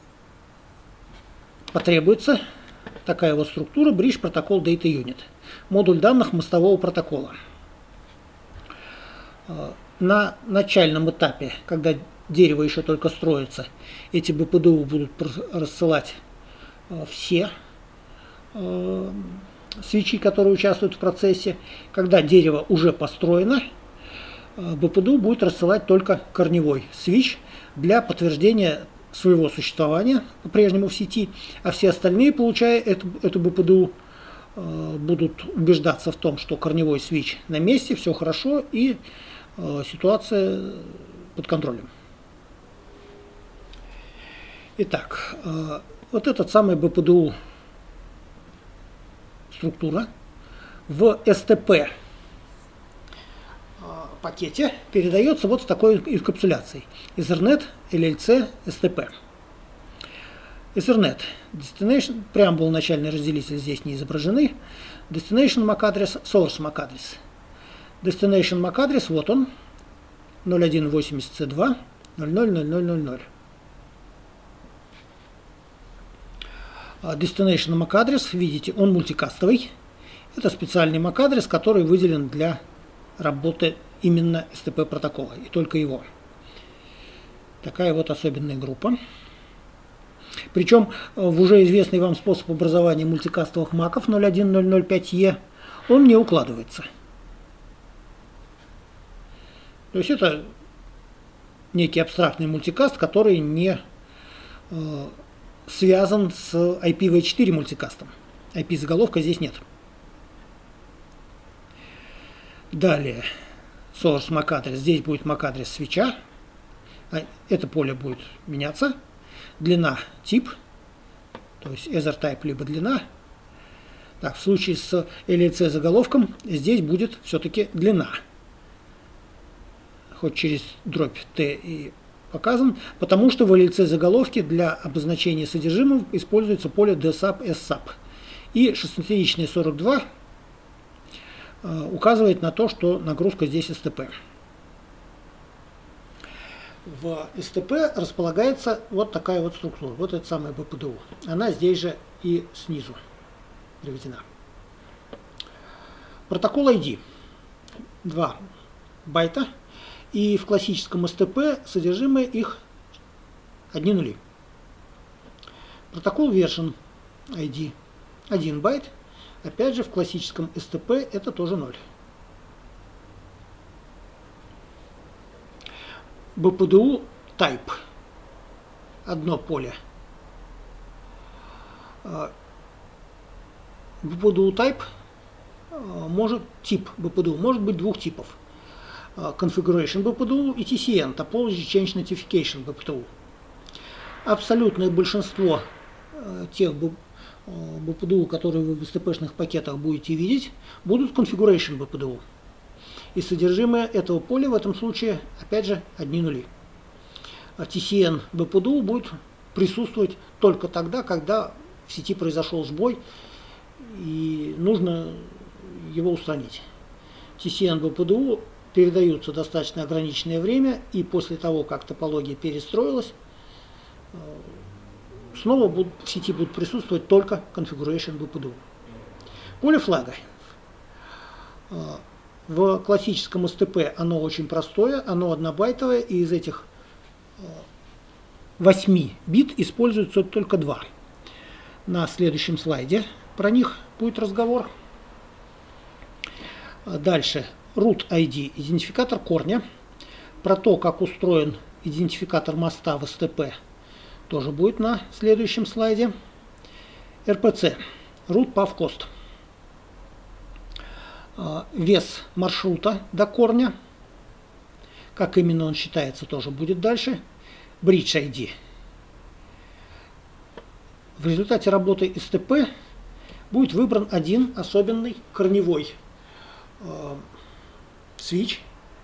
потребуется такая вот структура Bridge Protocol Data Unit, модуль данных мостового протокола. Э, на начальном этапе, когда дерево еще только строится, эти бэ пэ дэ у будут рассылать э, все э, свечи, которые участвуют в процессе. Когда дерево уже построено, бэ пэ дэ у будет рассылать только корневой свич для подтверждения своего существования по-прежнему в сети, а все остальные, получая эту, эту бэ пэ дэ у, будут убеждаться в том, что корневой свич на месте, все хорошо и ситуация под контролем. Итак, вот этот самый бэ пэ дэ у структура в эс тэ пэ пакете передается вот в такой инкапсуляции: Ethernet, эл эл си, эс тэ пэ. Ethernet, Destination, преамбул, начальный разделитель здесь не изображены. Destination эм эй си адрес, Source эм эй си адрес. Destination эм эй си адрес, вот он, ноль один восемьдесят си два ноль ноль ноль ноль ноль ноль. Destination эм эй си адрес, видите, он мультикастовый. Это специальный эм эй си адрес, который выделен для работы именно эс тэ пэ протокола, и только его. Такая вот особенная группа. Причем в уже известный вам способ образования мультикастовых маков ноль один ноль ноль пять е он не укладывается. То есть это некий абстрактный мультикаст, который не э, связан с ай пи ви четыре мультикастом. ай пи-заголовка здесь нет. Далее, source эм эй си адрес. Здесь будет эм эй си адрес свеча. Это поле будет меняться. Длина тип, то есть ether type либо длина. Так, в случае с эл и си заголовком здесь будет все-таки длина. Хоть через дробь Т и показан, потому что в эл и си заголовке для обозначения содержимого используется поле dsub, ssub. И шестнадцатичная сорок два э, указывает на то, что нагрузка здесь эс тэ пэ. В эс тэ пэ располагается вот такая вот структура, вот эта самая бэ пэ дэ у. Она здесь же и снизу приведена. Протокол ай ди два байта, и в классическом эс тэ пэ содержимое их одни нули. Протокол version ай ди один байт, опять же в классическом эс тэ пэ это тоже ноль. бэ пэ дэ у type одно поле. бэ пэ дэ у type может, тип бэ пэ дэ у может быть двух типов. Configuration бэ пэ дэ у и ти си эн, Topology Change Notification бэ пэ дэ у. Абсолютное большинство тех бэ пэ дэ у, которые вы в эс тэ пэ-шных пакетах будете видеть, будут Configuration бэ пэ дэ у. И содержимое этого поля в этом случае, опять же, одни нули. А ти си эн бэ пэ дэ у будет присутствовать только тогда, когда в сети произошел сбой и нужно его устранить. ти си эн бэ пэ дэ у передаются достаточно ограниченное время, и после того, как топология перестроилась, снова будут, в сети будут присутствовать только Configuration бэ пэ дэ у. Поле флага. В классическом эс тэ пэ оно очень простое, оно однобайтовое, и из этих восьми бит используется только два. На следующем слайде про них будет разговор. Дальше root ай ди, идентификатор корня. Про то, как устроен идентификатор моста в эс тэ пэ, тоже будет на следующем слайде. эр пэ цэ, root path cost. Вес маршрута до корня, как именно он считается, тоже будет дальше. Bridge ай ди. В результате работы эс тэ пэ будет выбран один особенный корневой э, свич,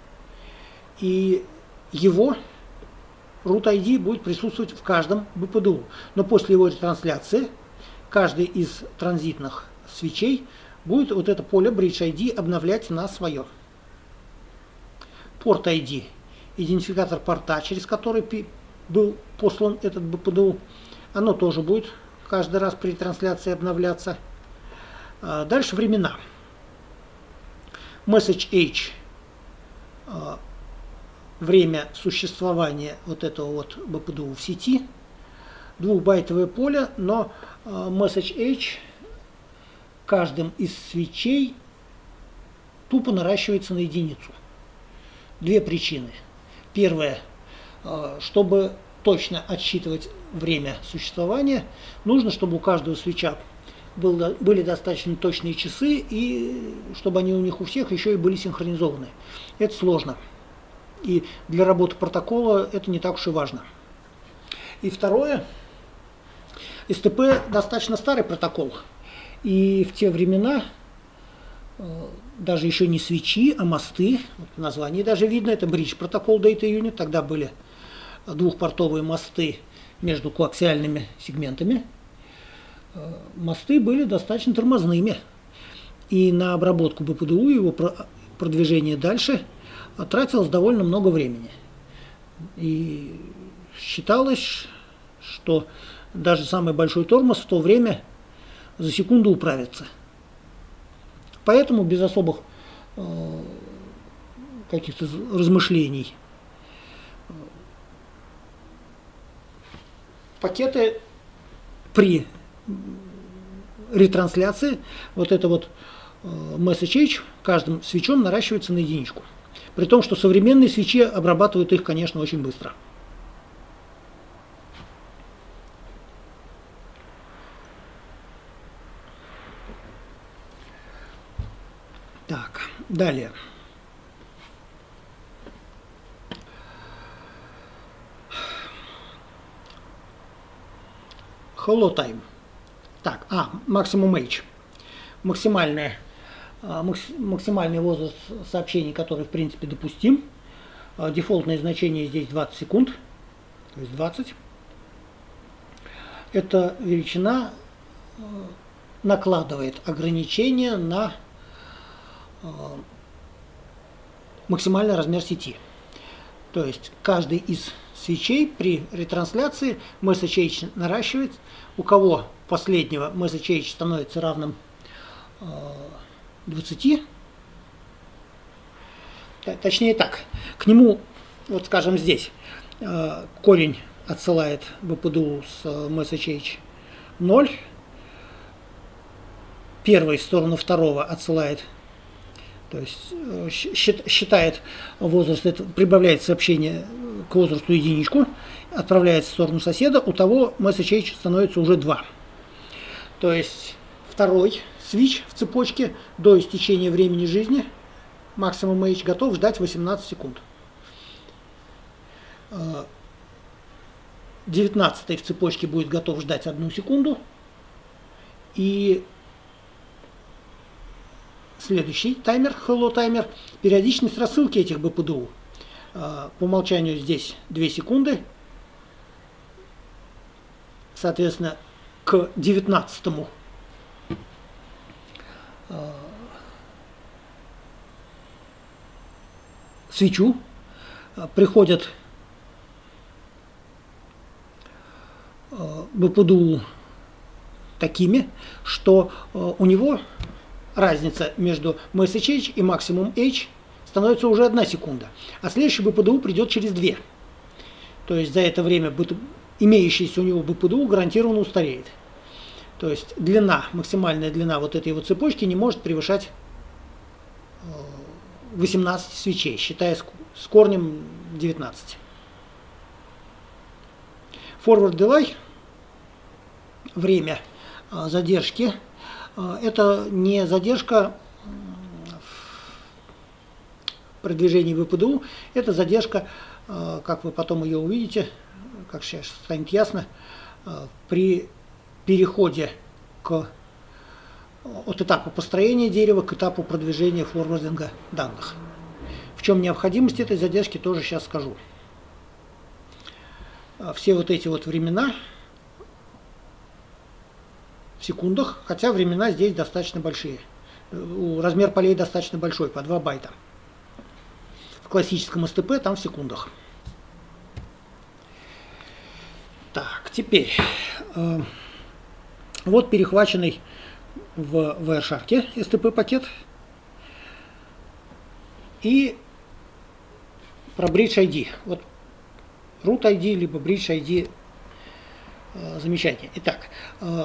и его root ай ди будет присутствовать в каждом бэ пэ дэ у. Но после его ретрансляции каждый из транзитных свечей будет вот это поле Bridge ай ди обновлять на свое. Port ай ди, идентификатор порта, через который был послан этот бэ пэ дэ у, оно тоже будет каждый раз при трансляции обновляться. Дальше времена. Message age, время существования вот этого вот бэ пэ дэ у в сети. Двухбайтовое поле, но message age каждым из свечей тупо наращивается на единицу. Две причины. Первое, чтобы точно отсчитывать время существования, нужно, чтобы у каждого свеча было, были достаточно точные часы, и чтобы они у них у всех еще и были синхронизованы. Это сложно. И для работы протокола это не так уж и важно. И второе, эс тэ пэ достаточно старый протокол. И в те времена даже еще не свечи, а мосты, вот в названии даже видно, это Bridge Protocol Data Unit, тогда были двухпортовые мосты между коаксиальными сегментами. Мосты были достаточно тормозными, и на обработку бэ пэ дэ у и его продвижение дальше тратилось довольно много времени. И считалось, что даже самый большой тормоз в то время за секунду управится. Поэтому без особых э, каких-то размышлений пакеты при ретрансляции, вот это вот э, message age каждым свечом наращивается на единичку. При том, что современные свечи обрабатывают их, конечно, очень быстро. Так, далее. Hollow time. Так, а, maximum age. максимальная, максимальный возраст сообщений, который в принципе допустим. Дефолтное значение здесь двадцать секунд, то есть двадцать. Эта величина накладывает ограничения на максимальный размер сети. То есть каждый из свечей при ретрансляции message наращивается. У кого последнего message становится равным двадцати, точнее так, к нему, вот скажем здесь, корень отсылает бэ пэ дэ у с message ноль, первый в сторону второго отсылает, то есть считает возраст, это прибавляет сообщение к возрасту единичку, отправляет в сторону соседа, у того message становится уже два. То есть второй свич в цепочке до истечения времени жизни, максимум H, готов ждать восемнадцать секунд. девятнадцатый в цепочке будет готов ждать одну секунду. И следующий таймер, hello таймер, периодичность рассылки этих бэ пэ дэ у. По умолчанию здесь две секунды. Соответственно, к девятнадцатому свечу приходят бэ пэ дэ у такими, что у него разница между message и максимум H становится уже одна секунда, а следующий бэ пэ дэ у придет через две. То есть за это время имеющийся у него бэ пэ дэ у гарантированно устареет. То есть длина, максимальная длина вот этой вот цепочки не может превышать восемнадцать свечей, считая с корнем девятнадцать. Forward delay, время задержки, это не задержка в продвижении бэ пэ дэ у, это задержка, как вы потом ее увидите, как сейчас станет ясно, при переходе к, от этапа построения дерева к этапу продвижения форвардинга данных. В чем необходимость этой задержки, тоже сейчас скажу. Все вот эти вот времена в секундах, хотя времена здесь достаточно большие. Размер полей достаточно большой, по два байта. В классическом эс тэ пэ там в секундах. Так, теперь э, вот перехваченный в Wireshark эс тэ пэ пакет и про Bridge ай ди. Вот root ай ди либо Bridge ай ди э, замечательно. Итак, э,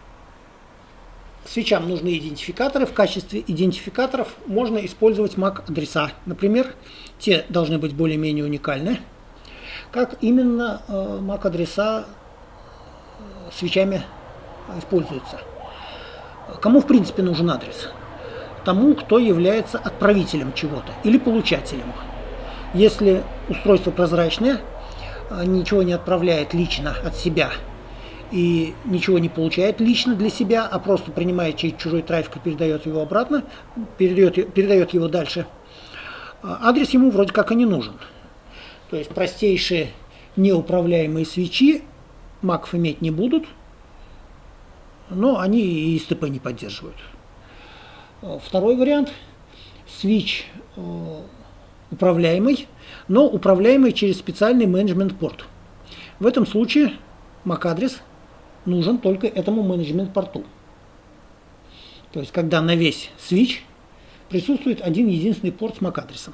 свечам нужны идентификаторы. В качестве идентификаторов можно использовать мак адреса. Например, те должны быть более-менее уникальны. Как именно э, мак адреса э, свечами используются? Кому в принципе нужен адрес? Тому, кто является отправителем чего-то или получателем. Если устройство прозрачное, ничего не отправляет лично от себя и ничего не получает лично для себя, а просто принимает чужой трафик и передает его обратно, передает, передает его дальше, адрес ему вроде как и не нужен. То есть простейшие неуправляемые свечи маков иметь не будут, но они и эс тэ пэ не поддерживают. Второй вариант – свич управляемый, но управляемый через специальный менеджмент-порт. В этом случае мак-адрес нужен только этому менеджмент-порту. То есть, когда на весь свич присутствует один единственный порт с мак-адресом.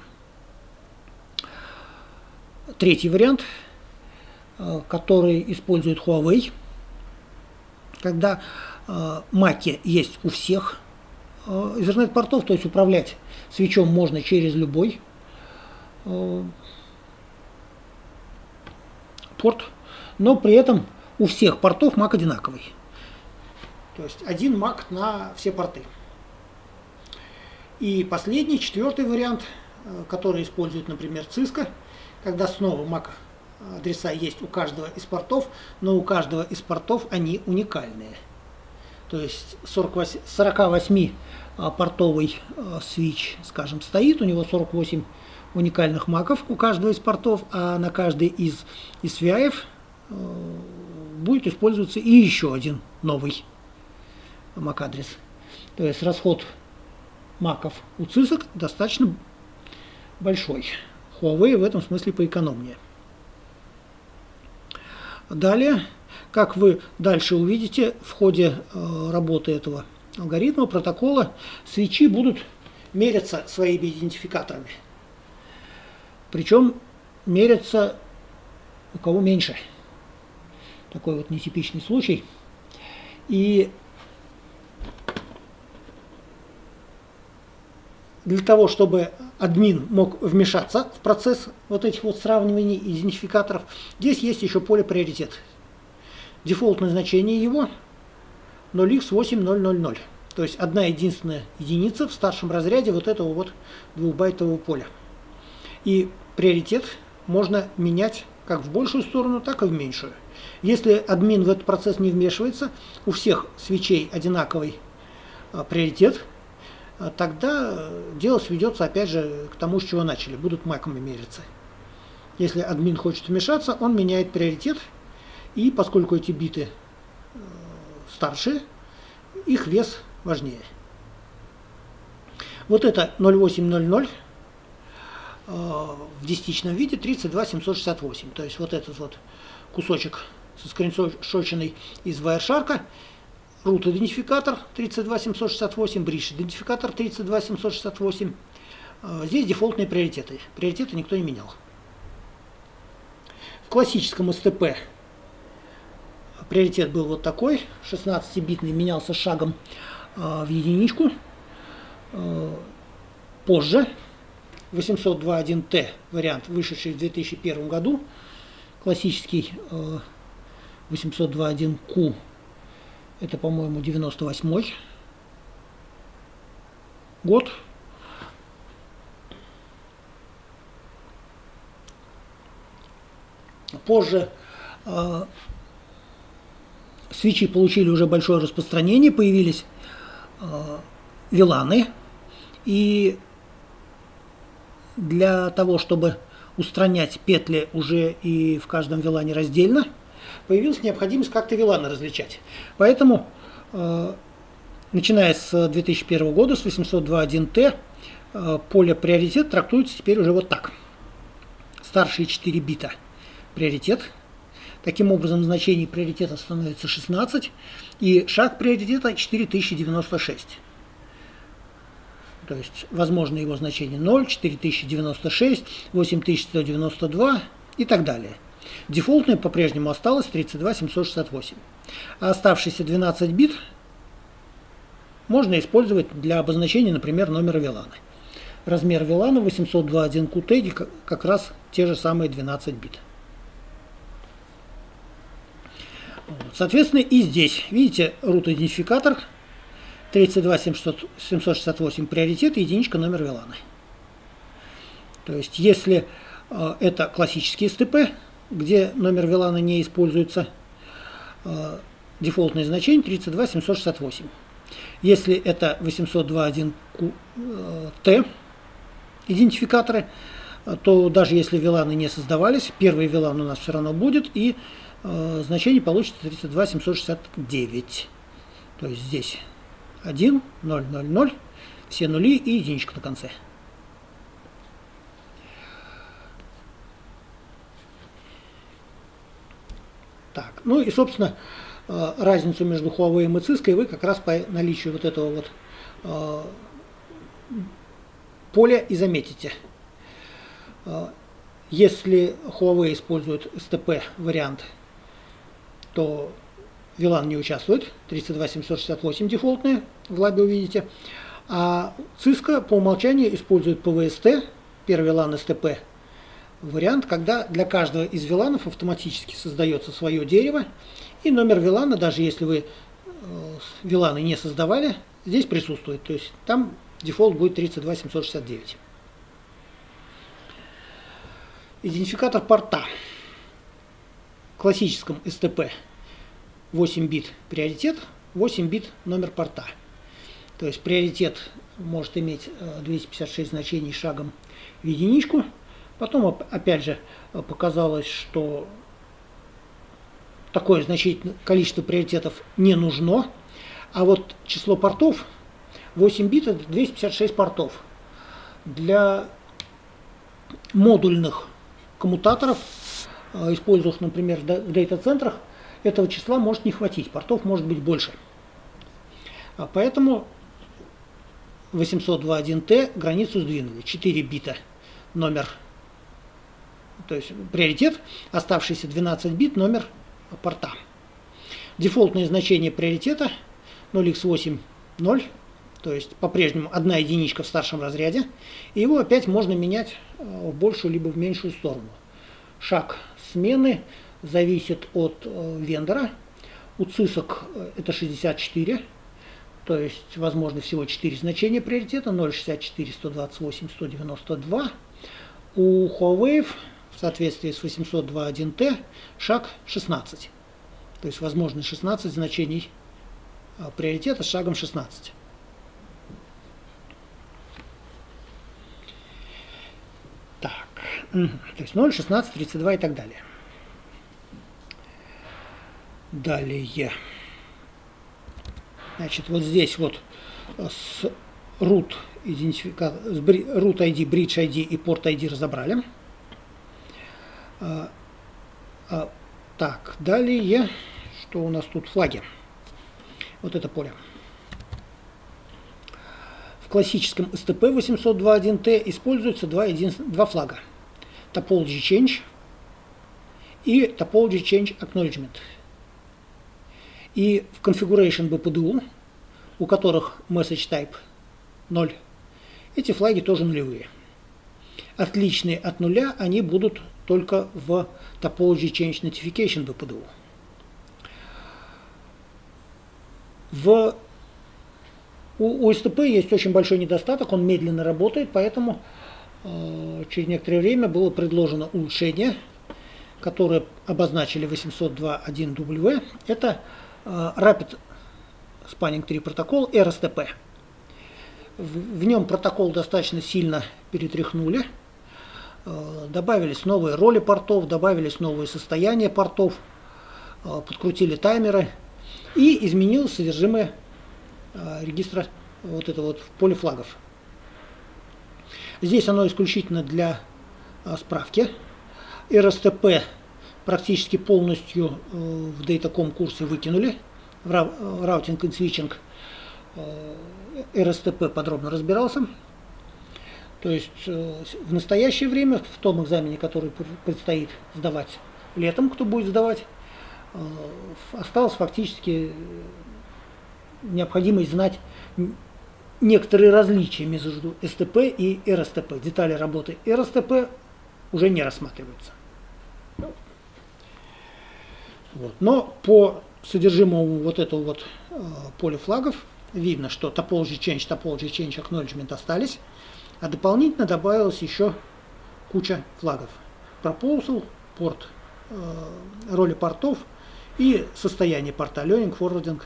Третий вариант, который использует Huawei, когда маки есть у всех Ethernet-портов, то есть управлять свечом можно через любой порт, но при этом у всех портов мак одинаковый. То есть один мак на все порты. И последний, четвертый вариант, который использует, например, Cisco, когда снова мак адреса есть у каждого из портов, но у каждого из портов они уникальные. То есть сорок восьмипортовый свич, скажем, стоит, у него сорок восемь уникальных маков у каждого из портов, а на каждый из эс ви ай будет использоваться и еще один новый мак-адрес. То есть расход маков у цисок достаточно большой. Huawei в этом смысле поэкономнее. Далее, как вы дальше увидите, в ходе э, работы этого алгоритма, протокола, свечи будут меряться своими идентификаторами. Причем меряться у кого меньше. Такой вот нетипичный случай. И для того, чтобы админ мог вмешаться в процесс вот этих вот сравниваний идентификаторов, здесь есть еще поле приоритет. Дефолтное значение его ноль икс восемь ноль ноль ноль. То есть одна единственная единица в старшем разряде вот этого вот двухбайтового поля. И приоритет можно менять как в большую сторону, так и в меньшую. Если админ в этот процесс не вмешивается, у всех свечей одинаковый а, приоритет, а, тогда дело сведется опять же к тому, с чего начали. Будут маками мериться. Если админ хочет вмешаться, он меняет приоритет. И поскольку эти биты э, старшие, их вес важнее. Вот это ноль восемь ноль ноль э, в десятичном виде тридцать два семьсот шестьдесят восемь. То есть вот этот вот кусочек соскриншоченный из Wireshark, root идентификатор тридцать два семьсот шестьдесят восемь, bridge идентификатор тридцать два семьсот шестьдесят восемь. Э, здесь дефолтные приоритеты. Приоритеты никто не менял. В классическом эс тэ пэ приоритет был вот такой, шестнадцатибитный, менялся шагом э, в единичку. Э, позже, восемьсот два точка один тэ вариант, вышедший в две тысячи первом году, классический э, восемьсот два точка один ку, это, по-моему, девяносто восьмой год. Позже э, свечи получили уже большое распространение, появились э, виланы, и для того, чтобы устранять петли уже и в каждом вилане раздельно, появилась необходимость как-то виланы различать. Поэтому, э, начиная с две тысячи первого года, с восемьсот два точка один тэ, э, поле приоритет трактуется теперь уже вот так. Старшие четыре бита приоритет. Таким образом, значений приоритета становится шестнадцать, и шаг приоритета четыре тысячи девяносто шесть. То есть, возможно его значение ноль, четыре тысячи девяносто шесть, восемь тысяч сто девяносто два и так далее. Дефолтное по-прежнему осталось тридцать два семьсот шестьдесят восемь. А оставшиеся двенадцать бит можно использовать для обозначения, например, номера вилана. Размер вилана восемьсот два точка один ку теги как раз те же самые двенадцать бит. Соответственно, и здесь, видите, root идентификатор тридцать два семьсот шестьдесят восемь приоритет, единичка номер вилана. То есть, если э, это классический эс тэ пэ, где номер вилана не используется, э, дефолтное значение тридцать два семьсот шестьдесят восемь. Если это восемьсот два точка один ку тэ идентификаторы, то даже если виланы не создавались, первый вилан у нас все равно будет, и э, значение получится тридцать два семьсот шестьдесят девять. То есть здесь один, ноль, ноль, ноль, все нули и единичка на конце. Так, ну и, собственно, э, разницу между Huawei и Cisco вы как раз по наличию вот этого вот э, поля и заметите. Если Huawei использует эс тэ пэ вариант, то вилан не участвует, тридцать два семьсот шестьдесят восемь дефолтные, в лабе увидите. А Cisco по умолчанию использует пи ви эс ти, первый вилан эс тэ пэ вариант, когда для каждого из виланов автоматически создается свое дерево, и номер вилана, даже если вы э, виланы не создавали, здесь присутствует. То есть там дефолт будет тридцать два семьсот шестьдесят девять. Идентификатор порта. В классическом эс тэ пэ восемь бит приоритет, восемь бит номер порта. То есть приоритет может иметь двести пятьдесят шесть значений шагом в единичку. Потом, опять же, показалось, что такое значительное количество приоритетов не нужно. А вот число портов, восемь бит, это двести пятьдесят шесть портов. Для модульных коммутаторов, используемых, например, в дата-центрах, этого числа может не хватить, портов может быть больше. Поэтому восемьсот два точка один тэ границу сдвинули. четыре бита номер, то есть приоритет, оставшиеся двенадцать бит номер порта. Дефолтное значение приоритета ноль икс восемь ноль, то есть по-прежнему одна единичка в старшем разряде, и его опять можно менять в большую либо в меньшую сторону. Шаг смены зависит от э, вендора. У цисок это шестьдесят четыре, то есть возможно всего четыре значения приоритета: ноль, шестьдесят четыре, сто двадцать восемь, сто девяносто два. У Huawei в соответствии с восемьсот два точка один тэ шаг шестнадцать, то есть возможно шестнадцать значений э, приоритета с шагом шестнадцать. Так, угу. То есть ноль, шестнадцать, тридцать два и так далее. Далее. Значит, вот здесь вот с root, идентифика... с root ай ди, bridge ай ди и port ай ди разобрали. А, а, так, далее, что у нас тут? Флаги. Вот это поле. В классическом эс тэ пэ восемьсот два точка один тэ используются два, един... два флага. Topology Change и Topology Change Acknowledgement. И в Configuration би пи ди ю, у которых Message Type ноль, эти флаги тоже нулевые. Отличные от нуля они будут только в Topology Change Notification би пи ди ю. В У, у эс тэ пэ есть очень большой недостаток, он медленно работает, поэтому э, через некоторое время было предложено улучшение, которое обозначили восемьсот два точка один дабл ю. Это э, Rapid Spanning Tree протокол эр эс тэ пэ. В, в нем протокол достаточно сильно перетряхнули, э, добавились новые роли портов, добавились новые состояния портов, э, подкрутили таймеры и изменилось содержимое регистра вот это вот поле флагов. Здесь оно исключительно для а, справки. эр эс тэ пэ практически полностью э, в Datacom курсе выкинули. В Routing and Switching э, эр эс тэ пэ подробно разбирался. То есть э, в настоящее время, в том экзамене, который предстоит сдавать летом, кто будет сдавать, э, осталось фактически необходимость знать некоторые различия между эс тэ пэ и эр эс тэ пэ. Детали работы эр эс тэ пэ уже не рассматриваются. Вот. Но по содержимому вот этого вот э, поля флагов видно, что Topology Change, Topology Change Acknowledgement остались, а дополнительно добавилась еще куча флагов. Proposal, порт, э, роли портов и состояние порта, Learning, Forwarding.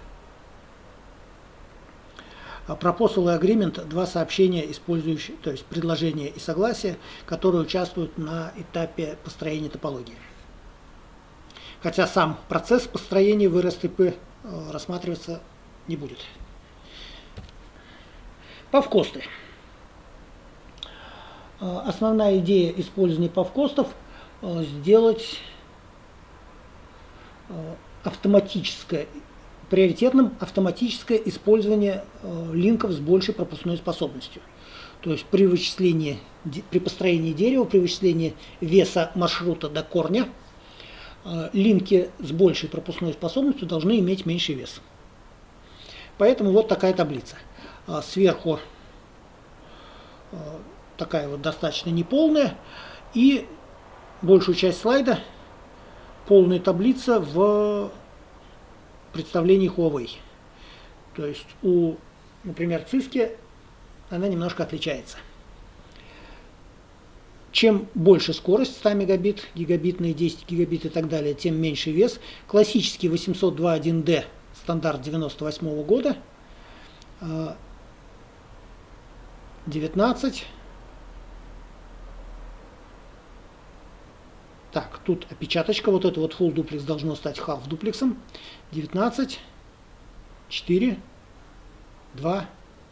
Proposal и Agreement – два сообщения, использующие, то есть предложения и согласия, которые участвуют на этапе построения топологии. Хотя сам процесс построения в эр эс тэ пэ э, рассматриваться не будет. Павкосты. Э, основная идея использования павкостов э, сделать э, автоматическое приоритетным автоматическое использование э, линков с большей пропускной способностью. То есть при вычислении, при построении дерева, при вычислении веса маршрута до корня, э, линки с большей пропускной способностью должны иметь меньший вес. Поэтому вот такая таблица. Э, сверху э, такая вот достаточно неполная, и большую часть слайда полная таблица в представлении Huawei. То есть у, например, Cisco она немножко отличается. Чем больше скорость, сто мегабит, гигабитные, десять гигабит и так далее, тем меньше вес. Классический восемьсот два точка один дэ стандарт девяносто восьмого года, девятнадцать. Так, тут опечаточка, вот это вот full duplex должно стать half дуплексом. девятнадцать, четыре, два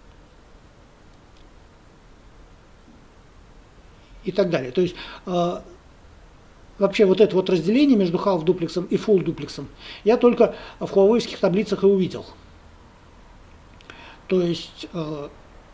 и так далее. То есть э, вообще вот это вот разделение между half дуплексом и full дуплексом я только в хуавейских таблицах и увидел. То есть э,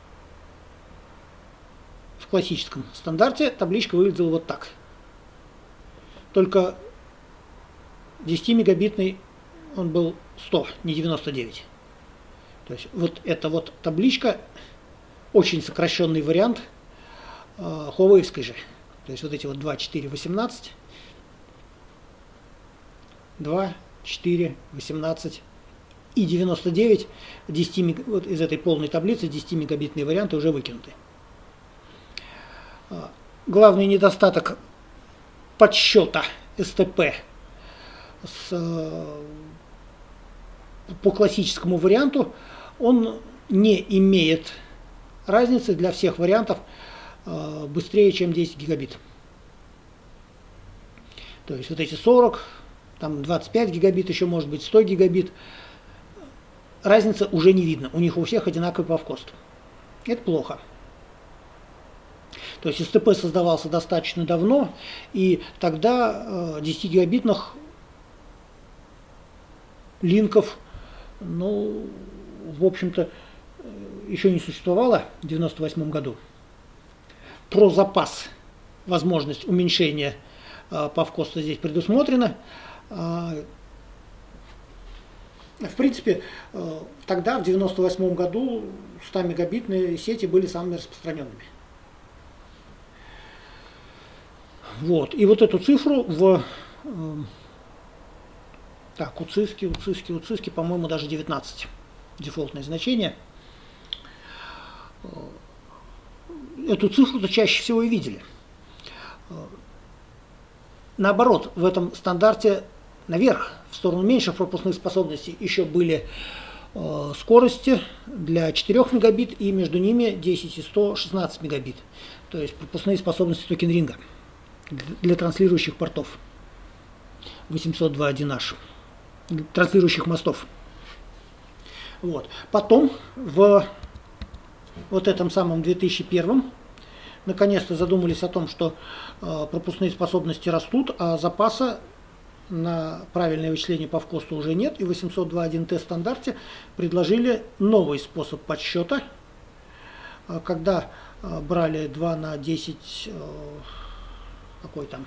в классическом стандарте табличка выглядела вот так. Только десятимегабитный он был сто, не девяносто девять. То есть вот эта вот табличка, очень сокращенный вариант э, хуавейской же. То есть вот эти вот два, четыре, восемнадцать, два, четыре, восемнадцать и девяносто девять, десять, вот из этой полной таблицы десятимегабитные варианты уже выкинуты. Главный недостаток подсчета эс тэ пэ с, по классическому варианту, он не имеет разницы для всех вариантов э, быстрее, чем десять гигабит. То есть вот эти сорок, там двадцать пять гигабит, еще может быть сто гигабит, разницы уже не видно. У них у всех одинаковый павкост. Это плохо. То есть эс тэ пэ создавался достаточно давно, и тогда э, десятигигабитных линков, ну, в общем-то, еще не существовало в девяносто восьмом году. Про запас возможность уменьшения э, павкоста здесь предусмотрена. Э, в принципе, э, тогда, в девяносто восьмом году, сто-мегабитные сети были самыми распространенными. Вот. И вот эту цифру в э, так, у циски, у циски, у циски, по-моему, даже девятнадцать дефолтное значение. Эту цифру-то чаще всего и видели. Наоборот, в этом стандарте наверх, в сторону меньших пропускных способностей, еще были э, скорости для четырёх мегабит, и между ними десять и сто шестнадцать мегабит. То есть пропускные способности токен-ринга для транслирующих портов восемьсот два точка один аш, транслирующих мостов. Вот. Потом в вот этом самом две тысячи первом наконец-то задумались о том, что э, пропускные способности растут, а запаса на правильное вычисление павкоста уже нет, и в восемьсот два точка один тэ стандарте предложили новый способ подсчета, э, когда э, брали два на десять, э, какой там,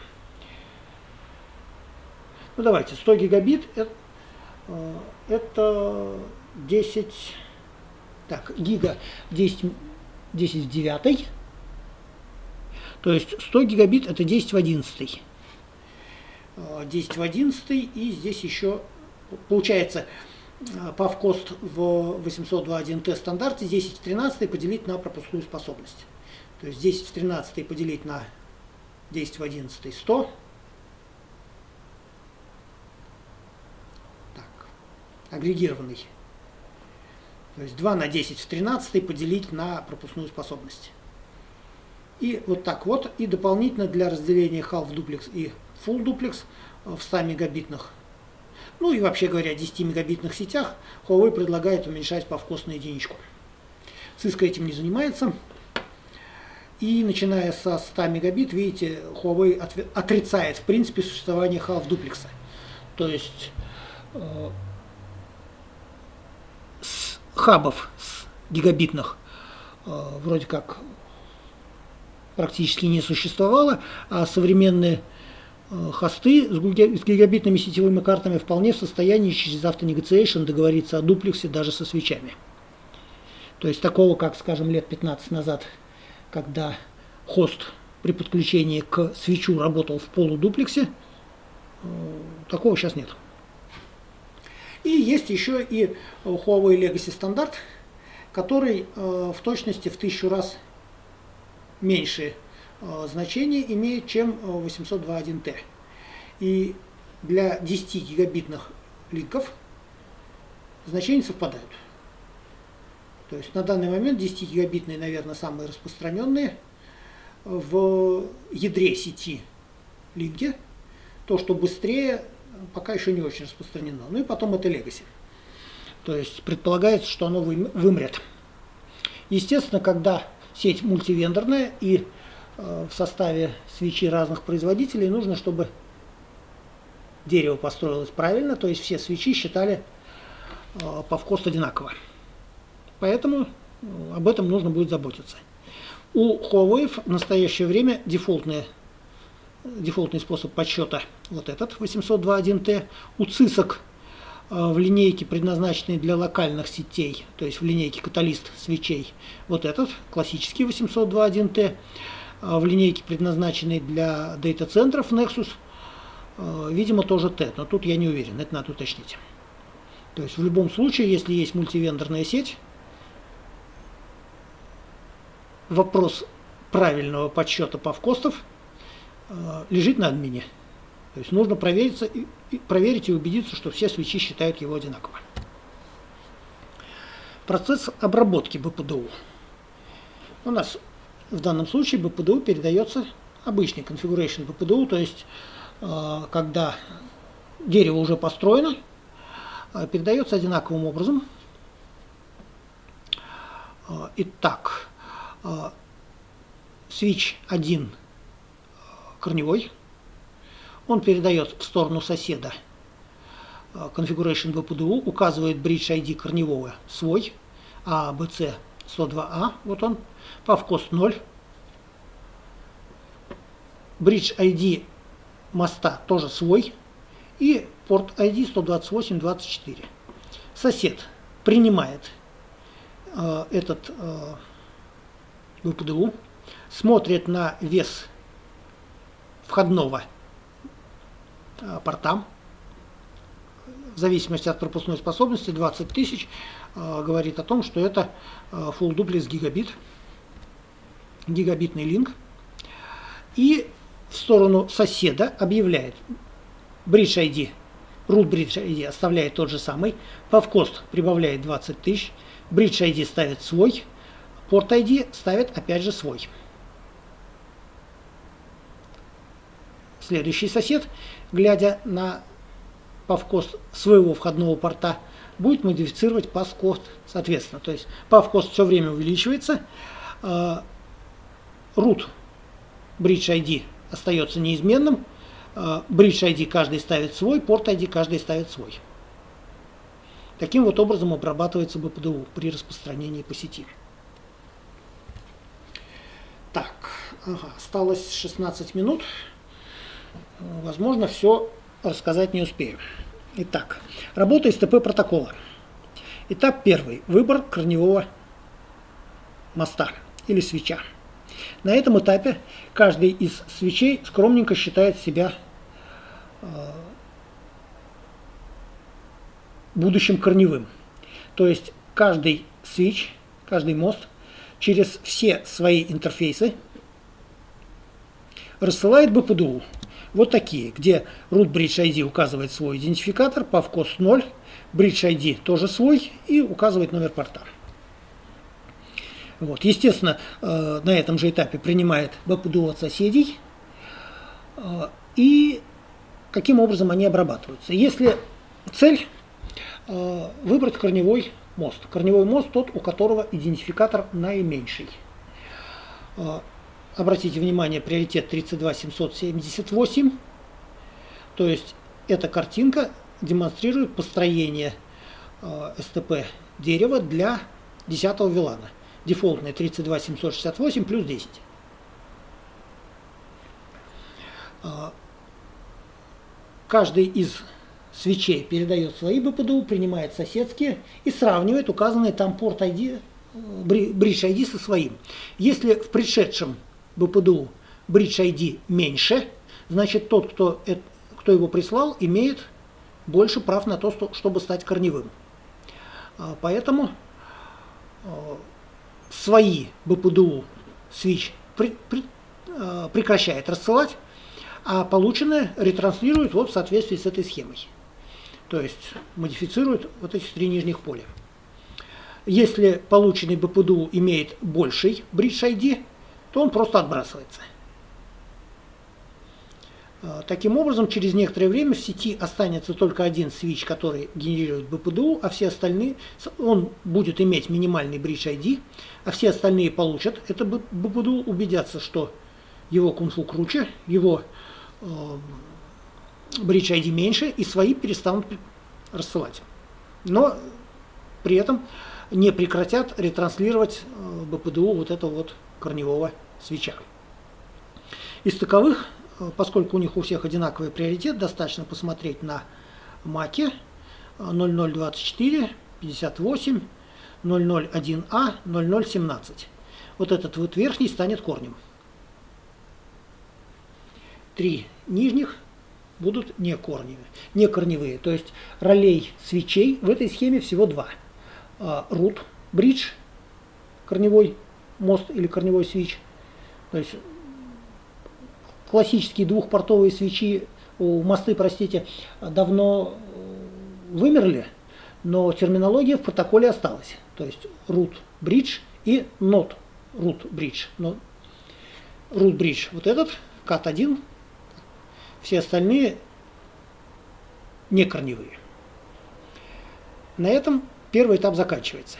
ну давайте, сто гигабит, это, э, это десять, так, гига, десять, десять в девятой, то есть сто гигабит это десять в одиннадцатой. десять в одиннадцатой, и здесь еще получается павкост в восемьсот два точка один тэ стандарте десять в тринадцатой поделить на пропускную способность. То есть десять в тринадцатой поделить на десять в одиннадцатой сто. Так, агрегированный. То есть два на десять в тринадцатой поделить на пропускную способность. И вот так вот, и дополнительно для разделения half duplex и full duplex в ста мегабитных, ну и вообще говоря, десятимегабитных сетях Huawei предлагает уменьшать павкост на единичку. Cisco этим не занимается. И начиная со ста мегабит, видите, Huawei отрицает в принципе существование half дуплекса. То есть э, с хабов с гигабитных э, вроде как практически не существовало, а современные э, хосты с, с гигабитными сетевыми картами вполне в состоянии через автонегациейшн договориться о дуплексе даже со свечами. То есть такого, как, скажем, лет пятнадцать назад, когда хост при подключении к свечу работал в полудуплексе, э, такого сейчас нет. И есть еще и Huawei Legacy стандарт, который э, в точности в тысячу раз меньшее э, значение имеет, чем восемьсот два точка один тэ. И для десятигигабитных линков значения совпадают. То есть на данный момент десятигигабитные, наверное, самые распространенные в ядре сети линки. То, что быстрее, пока еще не очень распространено. Ну и потом это Legacy. То есть предполагается, что оно вымрет. Естественно, когда сеть мультивендорная и э, в составе свечей разных производителей, нужно, чтобы дерево построилось правильно, то есть все свечи считали э, PavCost одинаково. Поэтому э, об этом нужно будет заботиться. У Huawei в настоящее время дефолтные, дефолтный способ подсчета вот этот восемьсот два точка один тэ. У цисок в линейке, предназначенной для локальных сетей, то есть в линейке каталист свечей, вот этот классический восемьсот два точка один тэ. В линейке, предназначенной для дейта-центров Nexus, видимо, тоже Т, но тут я не уверен, это надо уточнить. То есть в любом случае, если есть мультивендорная сеть, вопрос правильного подсчета PavCost'ов лежит на админе. То есть нужно провериться, проверить и убедиться, что все свечи считают его одинаково. Процесс обработки бэ пэ дэ у. У нас в данном случае бэ пэ дэ у передается обычный configuration бэ пэ дэ у, то есть когда дерево уже построено, передается одинаковым образом. Итак, switch один корневой. Он передает в сторону соседа configuration бэ пэ дэ у, указывает bridge ай ди корневого свой, А, Б, С, сто два А, вот он, PavCost ноль. Bridge ай ди моста тоже свой, и порт ай ди сто двадцать восемь двадцать четыре. Сосед принимает э, этот э, бэ пэ дэ у, смотрит на вес входного портам, в зависимости от пропускной способности, двадцать тысяч, э, говорит о том, что это э, Full Duplex гигабит, гигабитный линк, и в сторону соседа объявляет Bridge ай ди, root Bridge ай ди оставляет тот же самый, PavCost прибавляет двадцать тысяч, Bridge ай ди ставит свой, порт ай ди ставит опять же свой. Следующий сосед, глядя на PavCost своего входного порта, будет модифицировать PavCost соответственно. То есть PavCost все время увеличивается, root Bridge ай ди остается неизменным, Bridge ай ди каждый ставит свой, порт ай ди каждый ставит свой. Таким вот образом обрабатывается бэ пэ дэ у при распространении по сети. Так, ага, осталось шестнадцать минут. Возможно, все рассказать не успею. Итак, работа эс тэ пэ протокола. Этап первый. Выбор корневого моста или свеча. На этом этапе каждый из свечей скромненько считает себя э, будущим корневым. То есть каждый свич, каждый мост через все свои интерфейсы рассылает бэ пэ дэ у. Вот такие, где root Bridge ай ди указывает свой идентификатор, PavCost ноль, Bridge ай ди тоже свой и указывает номер порта. Вот. Естественно, э, на этом же этапе принимает бэ пэ дэ у от соседей. Э, и каким образом они обрабатываются. Если цель э, выбрать корневой мост. Корневой мост тот, у которого идентификатор наименьший. Э, Обратите внимание, приоритет тридцать два семьсот семьдесят восемь. То есть эта картинка демонстрирует построение э, эс тэ пэ дерева для десятого вилана. Дефолтный тридцать два семьсот шестьдесят восемь плюс десять. Э, каждый из свечей передает свои бэ пэ дэ у, принимает соседские и сравнивает указанный там порт ай ди, Bridge ай ди со своим. Если в предшедшем бэ пэ дэ у Bridge ай ди меньше, значит тот, кто, кто его прислал, имеет больше прав на то, чтобы стать корневым. Поэтому свои бэ пэ дэ у switch при, при, прекращает рассылать, а полученное ретранслирует вот в соответствии с этой схемой. то есть модифицирует вот эти три нижних поля. Если полученный би пи ди ю имеет больший Bridge ай ди, то он просто отбрасывается. Таким образом, через некоторое время в сети останется только один свич, который генерирует би пи ди ю, а все остальные, он будет иметь минимальный Bridge ай ди, а все остальные получат это би пи ди ю, убедятся, что его кунг-фу круче, его э, Bridge ай ди меньше, и свои перестанут рассылать. Но при этом не прекратят ретранслировать би пи ди ю вот этого вот корневого свеча. Из таковых, поскольку у них у всех одинаковый приоритет, достаточно посмотреть на маке ноль ноль двадцать четыре, пятьдесят восемь, ноль ноль один а, ноль ноль семнадцать. Вот этот вот верхний станет корнем. Три нижних будут не корневые, не корневые. То есть ролей свечей в этой схеме всего два. Root Bridge, корневой мост или корневой свич. То есть классические двухпортовые свечи, мосты, простите, давно вымерли, но терминология в протоколе осталась. То есть root bridge и not root bridge. Но root bridge вот этот, кат один, все остальные не корневые. На этом первый этап заканчивается.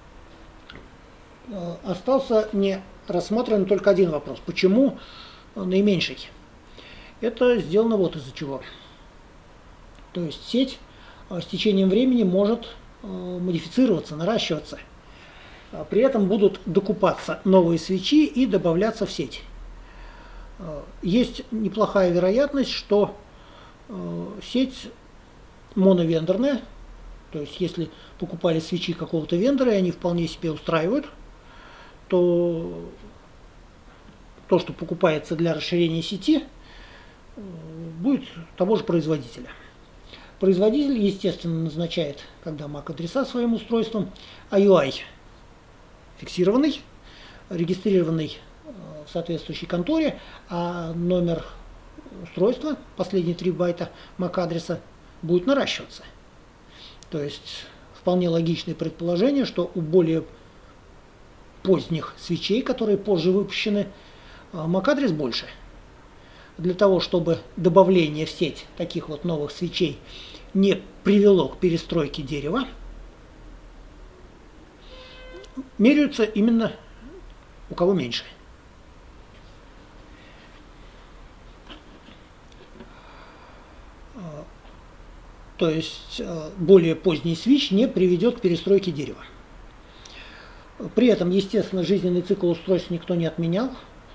Остался не рассмотрен только один вопрос. Почему наименьший? Это сделано вот из-за чего. То есть сеть с течением времени может модифицироваться, наращиваться. При этом будут докупаться новые свечи и добавляться в сеть. Есть неплохая вероятность, что сеть моновендорная, то есть если покупали свечи какого-то вендора, и они вполне себе устраивают, то то, что покупается для расширения сети, будет того же производителя. Производитель, естественно, назначает, когда мак-адреса своим устройством, ай ю ай фиксированный, регистрированный в соответствующей конторе, а номер устройства, последние три байта мак-адреса, будет наращиваться. То есть вполне логичное предположение, что у более поздних свечей, которые позже выпущены, мак-адрес больше. Для того, чтобы добавление в сеть таких вот новых свечей не привело к перестройке дерева, меряются именно у кого меньше. То есть более поздний свич не приведет к перестройке дерева. При этом, естественно, жизненный цикл устройств никто не отменял.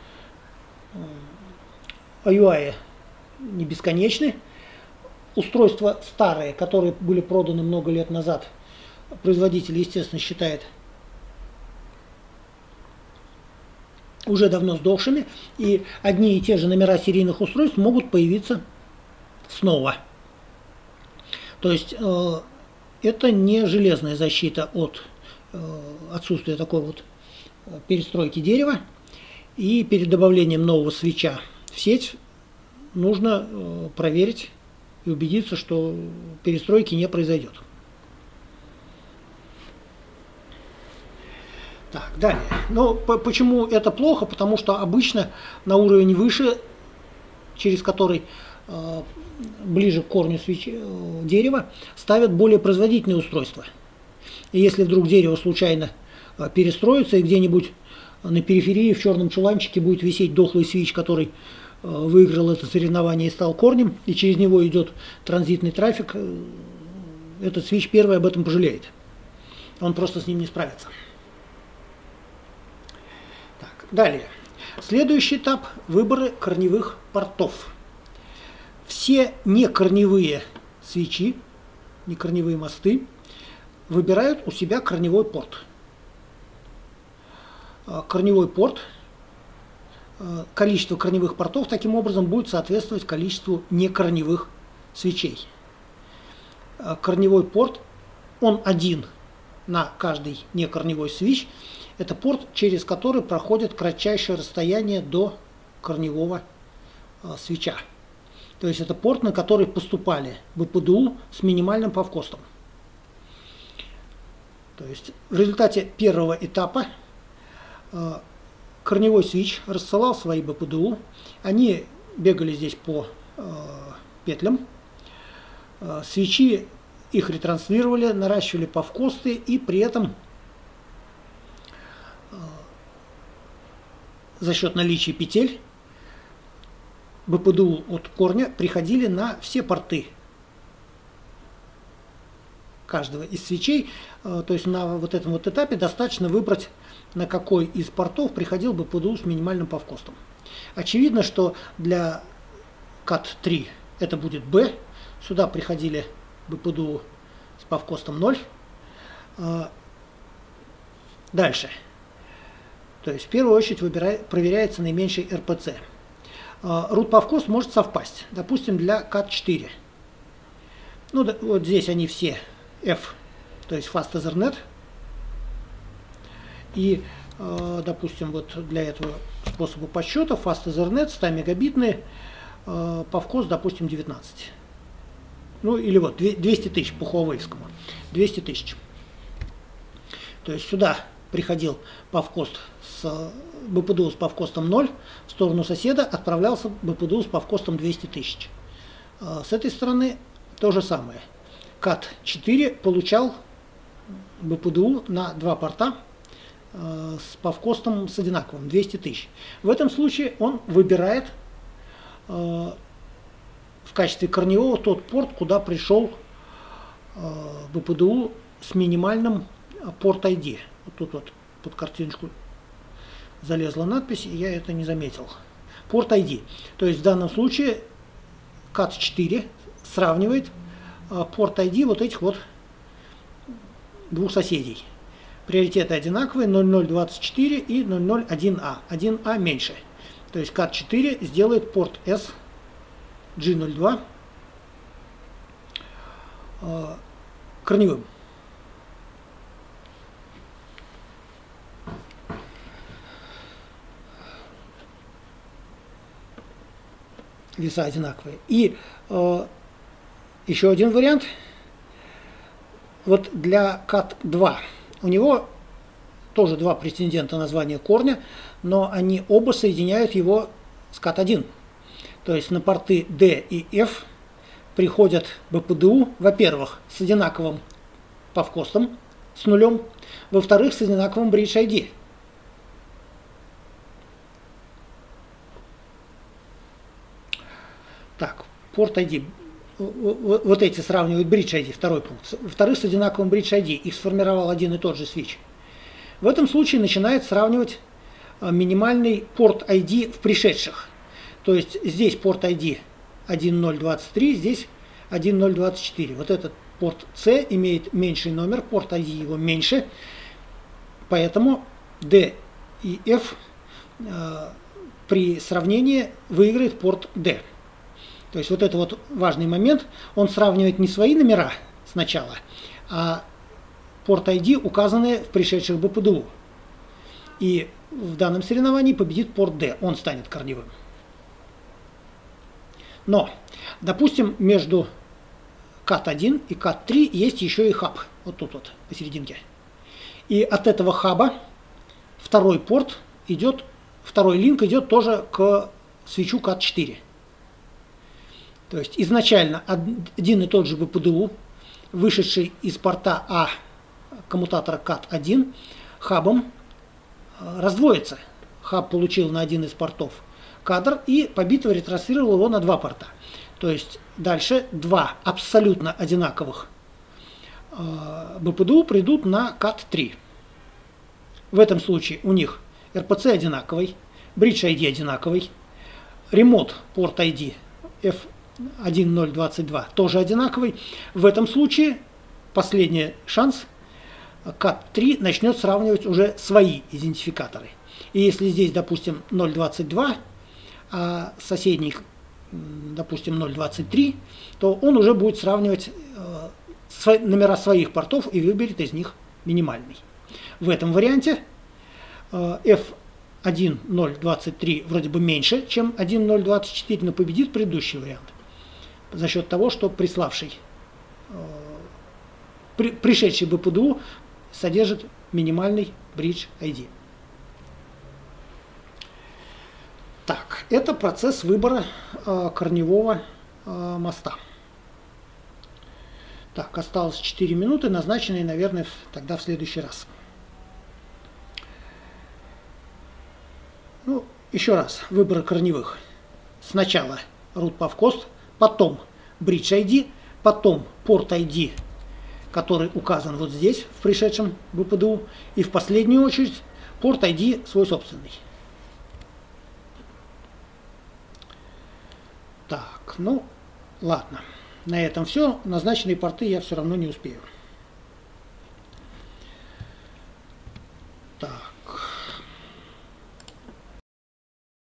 ай ю ай не бесконечны. Устройства старые, которые были проданы много лет назад, производитель, естественно, считает уже давно сдохшими, и одни и те же номера серийных устройств могут появиться снова. То есть э, это не железная защита от э, отсутствия такой вот перестройки дерева, и перед добавлением нового свеча в сеть нужно э, проверить и убедиться, что перестройки не произойдет. Так, далее. Но почему это плохо? Потому что обычно на уровень выше, через который э, ближе к корню свечи, э, дерева, ставят более производительные устройства. И если вдруг дерево случайно э, перестроится, и где-нибудь на периферии в черном чуланчике будет висеть дохлый свич, который э, выиграл это соревнование и стал корнем, и через него идет транзитный трафик, э, этот свич первый об этом пожалеет. Он просто с ним не справится. Далее. Следующий этап – выборы корневых портов. Все некорневые свечи, некорневые мосты выбирают у себя корневой порт. Корневой порт, количество корневых портов таким образом будет соответствовать количеству некорневых свечей. Корневой порт, он один на каждый некорневой свич. Это порт, через который проходит кратчайшее расстояние до корневого э, свеча. То есть это порт, на который поступали бэ пэ дэ у с минимальным повкостом. То есть в результате первого этапа э, корневой свич рассылал свои бэ пэ дэ у. Они бегали здесь по э, петлям. Э, свечи их ретранслировали, наращивали повкосты, и при этом э, за счет наличия петель бэ пэ дэ у от корня приходили на все порты каждого из свечей. То есть на вот этом вот этапе достаточно выбрать, на какой из портов приходил бэ пэ дэ у с минимальным повкостом. Очевидно, что для кат три это будет B. Сюда приходили бэ пэ дэ у с повкостом ноль. Дальше. То есть в первую очередь выбирает, проверяется наименьший эр пэ цэ. Root повкост может совпасть. Допустим, для кат четыре. Ну, да, вот здесь они все F, то есть Fast Ethernet. И, э, допустим, вот для этого способа подсчета Fast Ethernet сто мегабитный, э, повкост, допустим, девятнадцать. Ну, или вот двести тысяч по Huawei-скому. двести тысяч. То есть сюда приходил повкост с бэ пэ дэ у с повкостом ноль, в сторону соседа отправлялся бэ пэ дэ у с повкостом двести тысяч. С этой стороны то же самое. кат четыре получал бэ пэ дэ у на два порта с повкостом с одинаковым двести тысяч. В этом случае он выбирает в качестве корневого тот порт, куда пришел бэ пэ дэ у с минимальным порт ай ди. Вот тут вот под картиночку залезла надпись, и я это не заметил. Порт ай ди. То есть в данном случае кат четыре сравнивает порт ай ди вот этих вот двух соседей. Приоритеты одинаковые, ноль ноль двадцать четыре и ноль ноль один а. один а меньше. То есть кат четыре сделает порт S джи ноль два э, корневым. Веса одинаковые. И э, еще один вариант. Вот для кат два. У него тоже два претендента на звание корня, но они оба соединяют его с кат один. То есть на порты D и F приходят бэ пэ дэ у, во-первых, с одинаковым повкостом, с нулем, во-вторых, с одинаковым bridge ай ди. Так, порт ай ди. Вот эти сравнивают bridge ай ди, второй пункт. Во-вторых, с одинаковым bridge ай ди. Их сформировал один и тот же свич. В этом случае начинает сравнивать минимальный порт ай ди в пришедших. То есть здесь порт ай ди один ноль двадцать три, здесь один ноль двадцать четыре. Вот этот порт C имеет меньший номер, порт ай ди его меньше. Поэтому D и F э, при сравнении выиграет порт D. То есть вот это вот важный момент. Он сравнивает не свои номера сначала, а порт ай ди, указанные в пришедших бэ пэ дэ у. И в данном соревновании победит порт D. Он станет корневым. Но, допустим, между кат один и кат три есть еще и хаб. Вот тут вот, посерединке. И от этого хаба второй порт идет, второй линк идет тоже к свечу кат четыре. То есть изначально один и тот же бэ пэ дэ у, вышедший из порта А коммутатора кат один, хабом раздвоится. Хаб получил на один из портов кадр и по битве ретранслировал его на два порта. То есть дальше два абсолютно одинаковых бэ пэ дэ у придут на кат три. В этом случае у них эр пэ цэ одинаковый, bridge ай ди одинаковый, remote порт ай ди эф один ноль двадцать два тоже одинаковый. В этом случае последний шанс, кат три начнет сравнивать уже свои идентификаторы. И если здесь, допустим, ноль двадцать два, а соседний, допустим, ноль двадцать три, то он уже будет сравнивать э, номера своих портов и выберет из них минимальный. В этом варианте э, эф один ноль двадцать три вроде бы меньше, чем один ноль двадцать четыре, но победит предыдущий вариант. за счет того, что приславший, при, пришедший бэ пэ дэ у содержит минимальный Bridge ай ди. Так, это процесс выбора э, корневого э, моста. Так, осталось четыре минуты, назначенные, наверное, тогда в следующий раз. Ну, еще раз, выбор корневых. Сначала root path cost, потом Bridge ай ди, потом Port ай ди, который указан вот здесь, в пришедшем бэ пэ дэ у, и в последнюю очередь Port ай ди свой собственный. Так, ну, ладно. На этом все. Назначенные порты я все равно не успею.